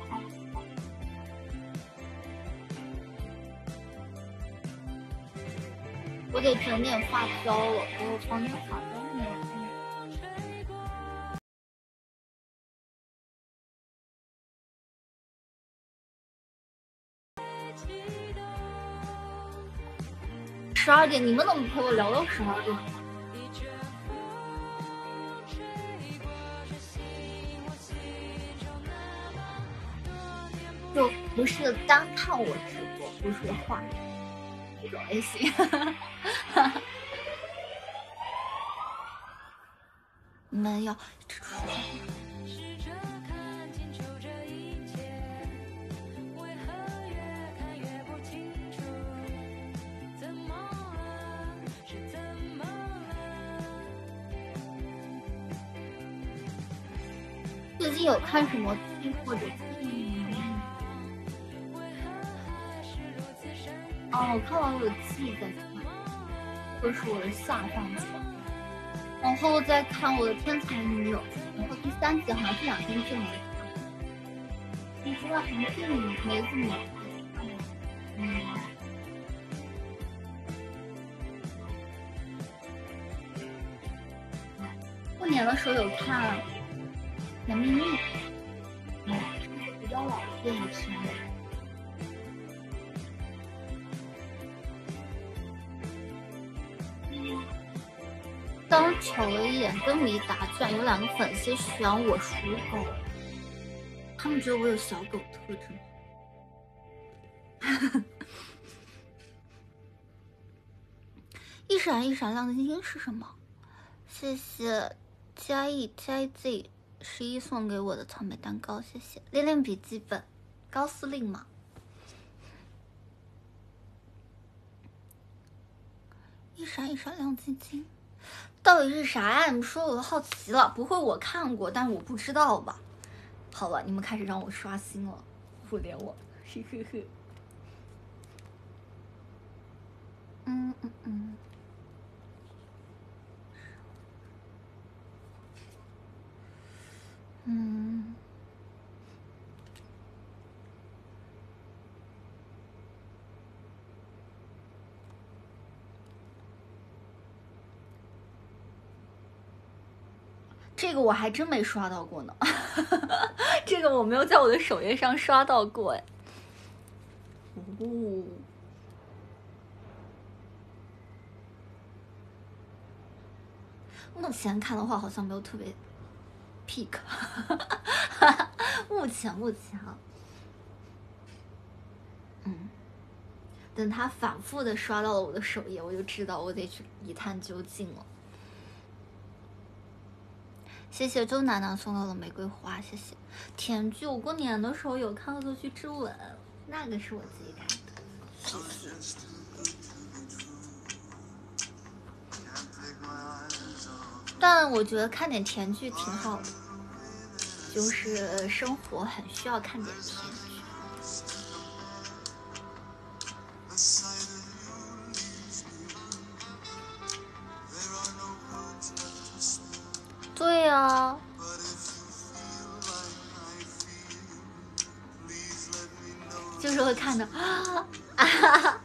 我得整点发胶了，我房间发胶没有。12点，你们怎么陪我聊到12点？就不是单看我直播不说话，这种也行。你们要一直说。最近有看什么剧或者电影吗？我看完我记在看，这是我的下饭剧，然后再看我的天才女友，然后第3集好像这2天就没看。你知道韩剧没怎么看。过年的时候有看《甜蜜蜜》，是比较老的电影圈。当时瞅了一眼灯谜答，居然有2个粉丝选我属狗，他们觉得我有小狗特征。一闪一闪亮的星星是什么？谢谢嘉义 JZ11送给我的草莓蛋糕，谢谢。练练笔记本，高司令嘛。一闪一闪亮晶晶，到底是啥呀？你们说我都好奇了。不会我看过，但是我不知道吧？好了，你们开始让我刷新了互联网，嘿嘿嘿。这个我还真没刷到过呢，这个我没有在我的首页上刷到过哎。 目前看的话好像没有特别 peak， 目前啊，等他反复的刷到了我的首页，我就知道我得去一探究竟了。谢谢周楠楠送到了玫瑰花，谢谢。甜剧我过年的时候有看《恶作剧之吻》，那个是我自己看的，谢谢。但我觉得看点甜剧挺好的，就是生活很需要看点甜剧。对呀，就是会看着啊，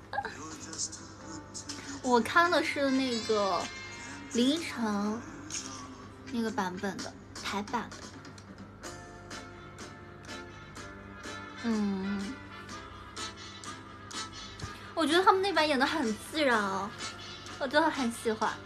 我看的是那个凌晨那个版本的台版的，我觉得他们那版演的很自然哦，我真的很喜欢。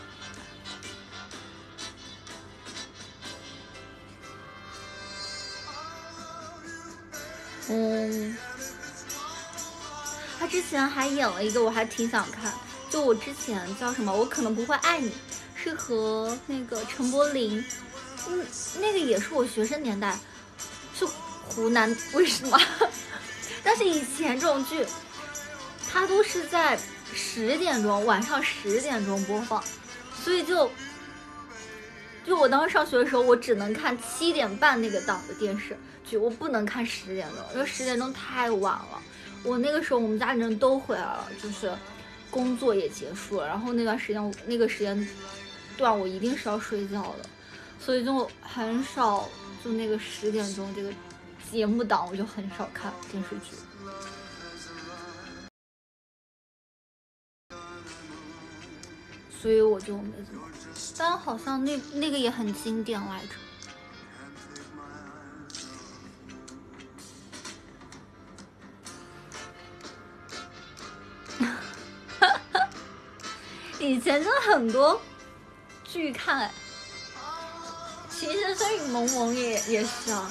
他之前还演了一个，我还挺想看。就我之前叫什么？我可能不会爱你，是和那个陈柏霖，那个也是我学生年代，是湖南卫视吗？但是以前这种剧，它都是在10点钟，晚上10点钟播放，所以就我当时上学的时候，我只能看7点半那个档的电视剧，我不能看10点钟，因为10点钟太晚了。我那个时候我们家里人都回来了，就是工作也结束了，然后那个时间段我一定是要睡觉的，所以就很少，就那个10点钟这个节目档我就很少看电视剧。所以我就没怎么，但好像那个也很经典来着。以前真的很多剧看，情深深雨蒙蒙也是啊。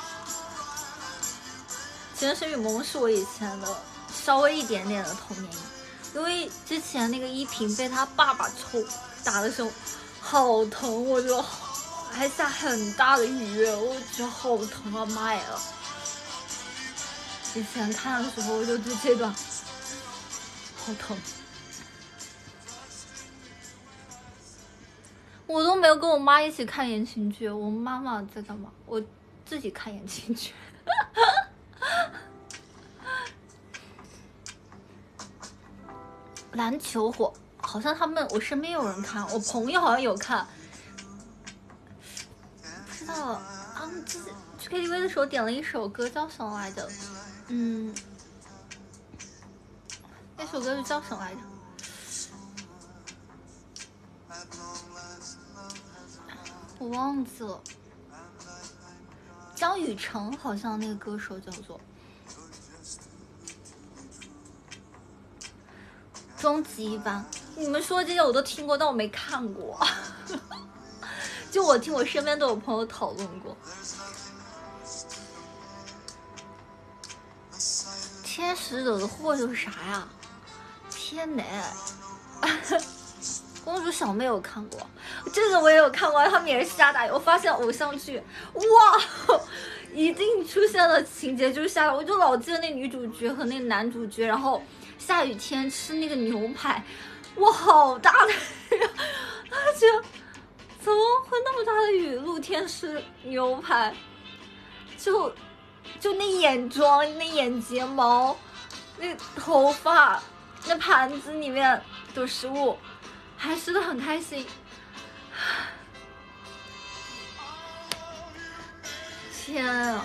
情深深雨蒙蒙是我以前的稍微一点点的童年，因为之前那个依萍被他爸爸打的时候好疼，我就还下很大的雨，我觉得好疼啊，妈呀！以前看的时候我就对这段好疼。我都没有跟我妈一起看言情剧，我妈妈在干嘛？我自己看言情剧。篮球火，好像我身边有人看，我朋友好像有看，不知道。自己去 KTV 的时候点了一首歌，叫什么来着？那首歌是叫什么来着？我忘记了。张雨晨好像那个歌手叫做终极一班。你们说这些我都听过，但我没看过。就我听我身边都有朋友讨论过。天使惹的祸就是啥呀？天哪！公主小妹有看过，这个我也有看过，他们也是瞎打。我发现偶像剧，哇，一定出现的情节就是瞎打。我就老记得那女主角和那男主角，然后下雨天吃那个牛排，哇，好大的雨！而且怎么会那么大的雨？露天吃牛排，就那眼妆、那眼睫毛、那头发、那盘子里面的食物。还吃得很开心，天啊！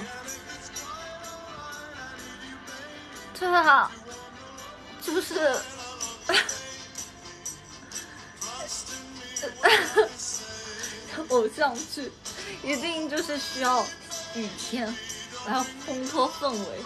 对啊，就是偶像剧，一定就是需要雨天来烘托氛围。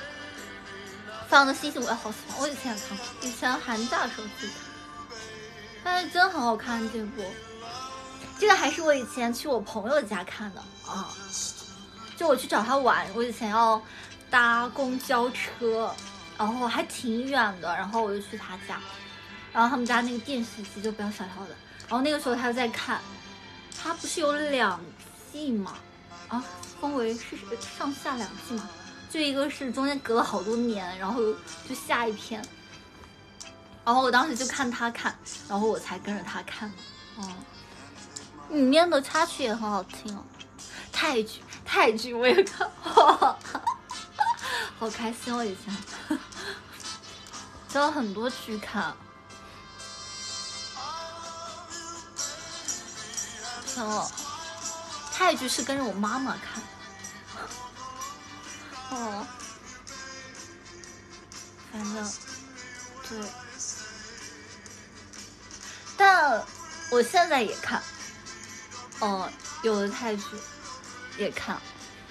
放的星星我也好喜欢，我以前也看过，以前寒假的时候记得。 但是真很好看这部。这个还是我以前去我朋友家看的啊，就我去找他玩，我以前要搭公交车，然后还挺远的，然后我就去他家，然后他们家那个电视机就比较小小的，然后那个时候他在看，他不是有2季吗？啊，分为是上下2季嘛，就一个是中间隔了好多年，然后就下一篇，然后我当时就看他看，然后我才跟着他看的，里面的插曲也很好听哦，泰剧我也看，好开心哦！以前真的很多剧看，泰剧是跟着我妈妈看，反正对，但我现在也看，有的泰剧也看。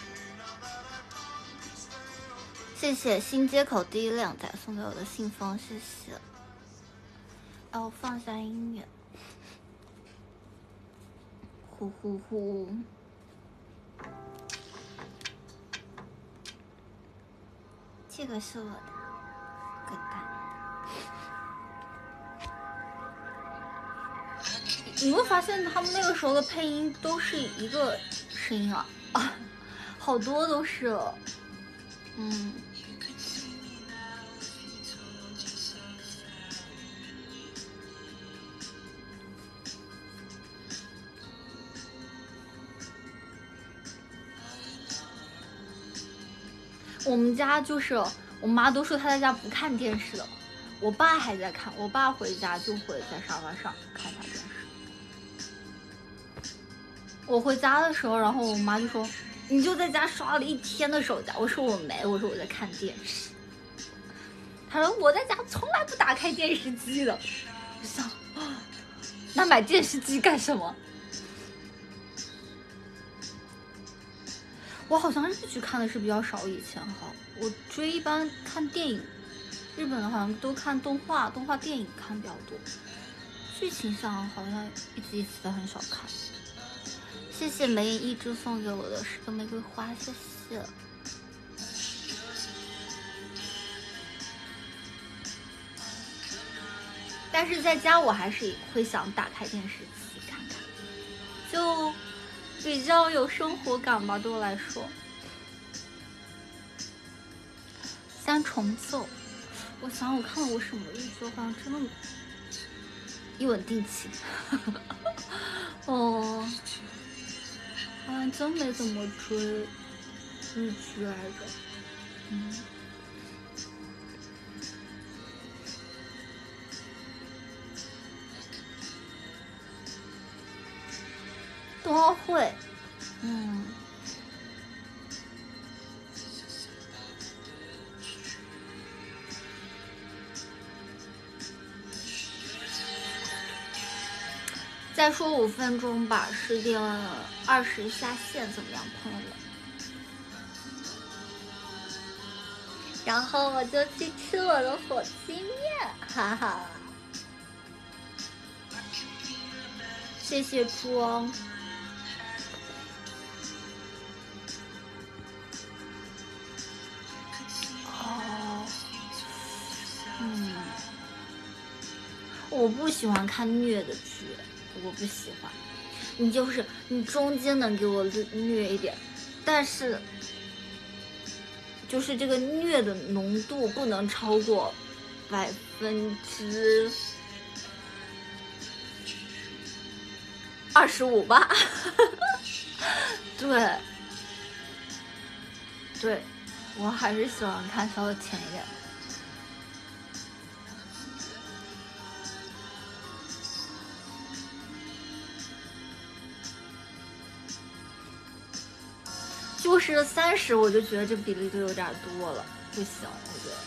谢谢新街口第一靓仔送给我的信封，谢谢。我放下音乐，呼呼呼。这个是我的歌单。你会发现他们那个时候的配音都是一个声音啊，好多都是，我们家就是我妈都说她在家不看电视的，我爸还在看，我爸回家就会在沙发上看下电视。我回家的时候，然后我妈就说：“你就在家刷了一天的手机。”我说：“我没，我说我在看电视。”她说：“我在家从来不打开电视机的。”我想，那买电视机干什么？我好像日剧看的是比较少，以前哈，我追一般看电影，日本的好像都看动画电影看比较多，剧情上好像一集的很少看。谢谢梅一枝送给我的10个玫瑰花，谢谢。但是在家我还是会想打开电视机看看，就比较有生活感吧，对我来说。三重奏，我想我看了我什么日剧，我好像真的一吻定情。好像真没怎么追日剧来着。冬奥会，再说5分钟吧，10点20下线，怎么样，朋友们？然后我就去吃我的火鸡面，哈哈。谢谢猪。我不喜欢看虐的剧，我不喜欢。你中间能给我虐一点，但是就是这个虐的浓度不能超过25%吧。对，我还是喜欢看稍微甜一点。就是30，我就觉得这比例就有点多了，不行，我觉得。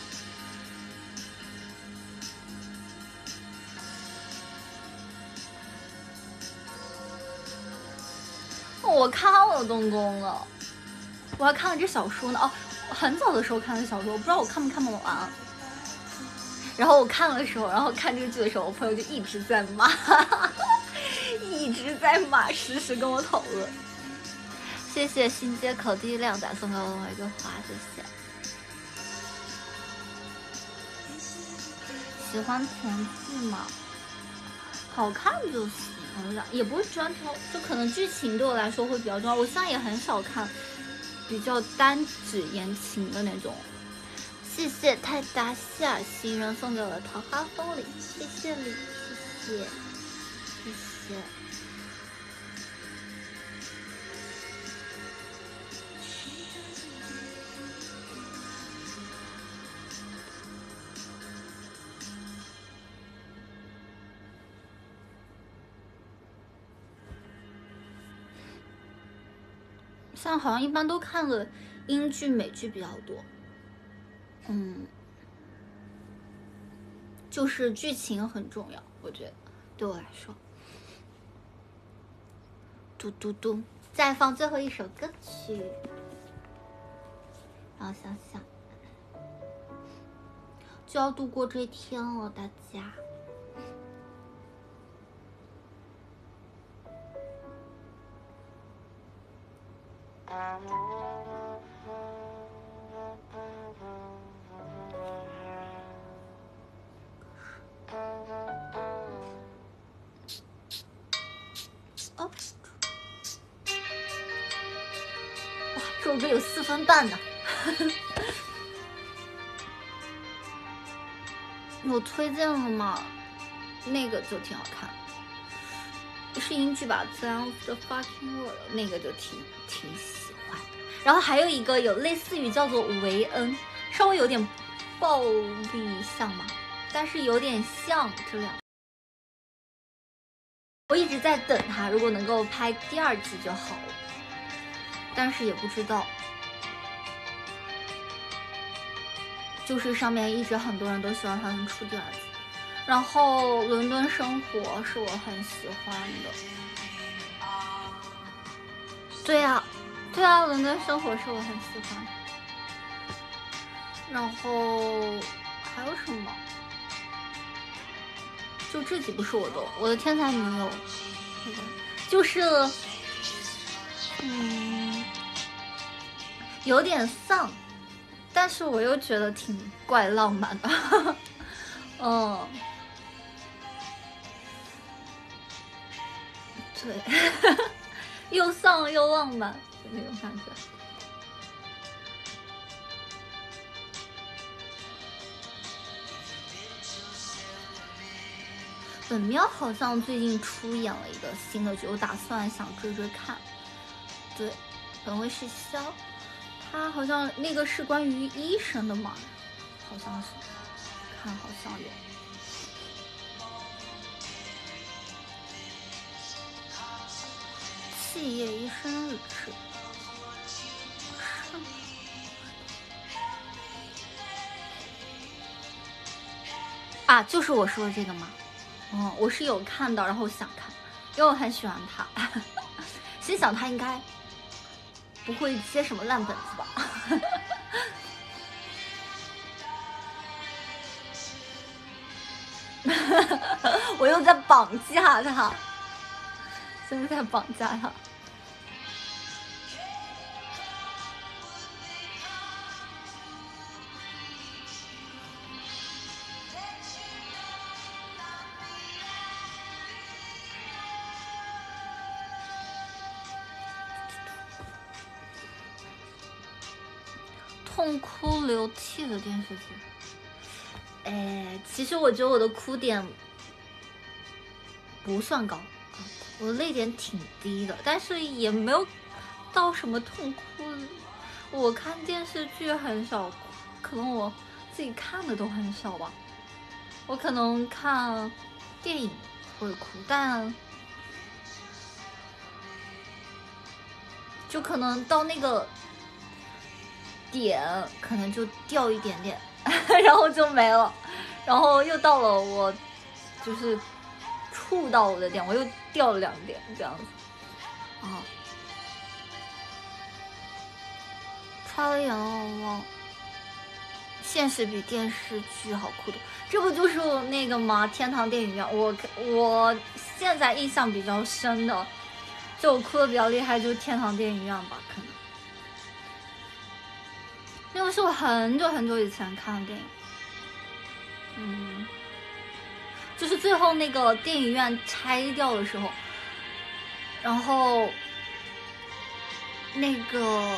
我看了东宫了，我还看了这小说呢。很早的时候看的小说，我不知道我看没看完。 然后我看的时候，然后看这个剧的时候，我朋友就一直在骂，一直在骂，实时跟我讨论。谢谢新街口第2仔送给我一个花，谢谢。喜欢甜剧吗？好看就行，也不是专挑，就可能剧情对我来说会比较重要。我现在也很少看比较单指言情的那种。谢谢泰达希尔新人送给我的桃花风铃，谢谢你，谢谢，谢谢。现在好像一般都看了英剧、美剧比较多，就是剧情很重要，我觉得对我来说。嘟嘟嘟，再放最后一首歌曲，然后想想，就要度过这一天了，大家。哦，哇，这首歌有4分半呢。我推荐了吗？那个就挺好看，是英剧吧，《The End of the Fucking World》，那个就挺喜欢。然后还有一个有类似于叫做维恩，稍微有点暴力像嘛，但是有点像这两个。我一直在等他，如果能够拍第2季就好了，但是也不知道。就是上面一直很多人都希望他能出第2季，然后《伦敦生活》是我很喜欢的。对呀，《伦敦生活》是我很喜欢的。然后还有什么？就这几部是我的天才女友，就是有点丧。但是我又觉得挺怪浪漫的，对，又丧又浪漫那种感觉。本喵好像最近出演了一个新的剧，我打算想追看。对，本为是枭。他好像那个是关于医生的嘛，好像是，看好像有。企业医生日志，啊，就是我说的这个吗？我是有看到，然后想看，因为我很喜欢他，心想他应该不会接什么烂本子吧。我又在绑架他，真的在绑架他。痛哭流涕的电视剧。其实我觉得我的哭点不算高，我的泪点挺低的，但是也没有到什么痛哭。我看电视剧很少哭，可能我自己看的都很少吧。我可能看电影会哭，但就可能到那个点可能就掉一点点，然后就没了，然后又到了我就是触到我的点，我又掉了2点这样子。出了演了， 现实比电视剧好酷多，这不就是那个吗？天堂电影院，我现在印象比较深的，就我哭的比较厉害，就是天堂电影院吧，可能，因为是我很久很久以前看的电影，就是最后那个电影院拆掉的时候，然后那个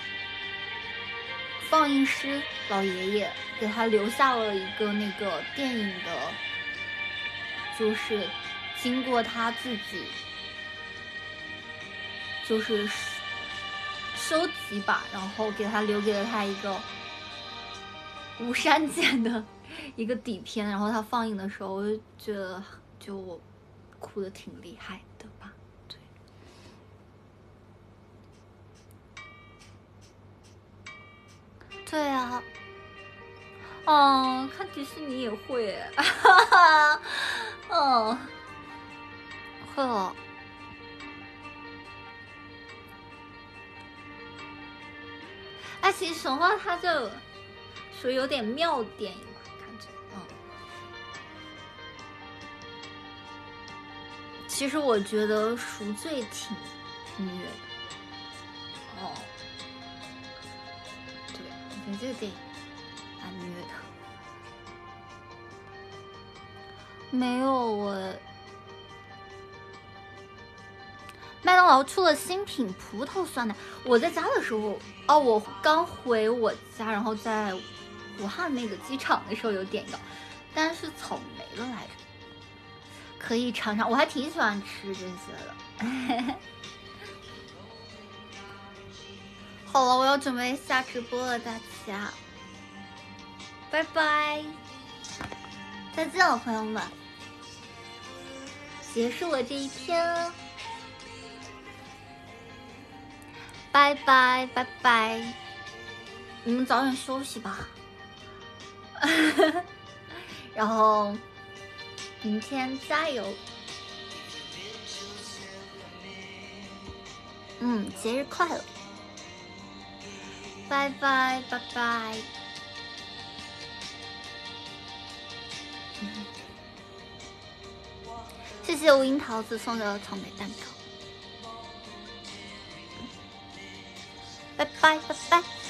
放映师老爷爷给他留下了一个那个电影的，就是经过他自己就是收集吧，然后留给了他一个无删减的一个底片，然后他放映的时候，我就觉得就哭的挺厉害的吧，对。对啊，看迪士尼也会，哈哈，会哦。爱情神话它就属于有点妙电影吧，感觉，其实我觉得赎罪挺虐的，对，我觉得这个电影蛮虐的。没有我。麦当劳出了新品葡萄酸奶，我在家的时候，我刚回我家，然后在武汉那个机场的时候有点到，但是草莓了来着，可以尝尝，我还挺喜欢吃这些的。好了，我要准备下直播了，大家，拜拜，再见了，朋友们，结束了这一天。拜拜拜拜，你们早点休息吧。然后明天加油。节日快乐。拜拜拜拜。谢谢无樱桃子送的草莓蛋糕。拜拜拜拜。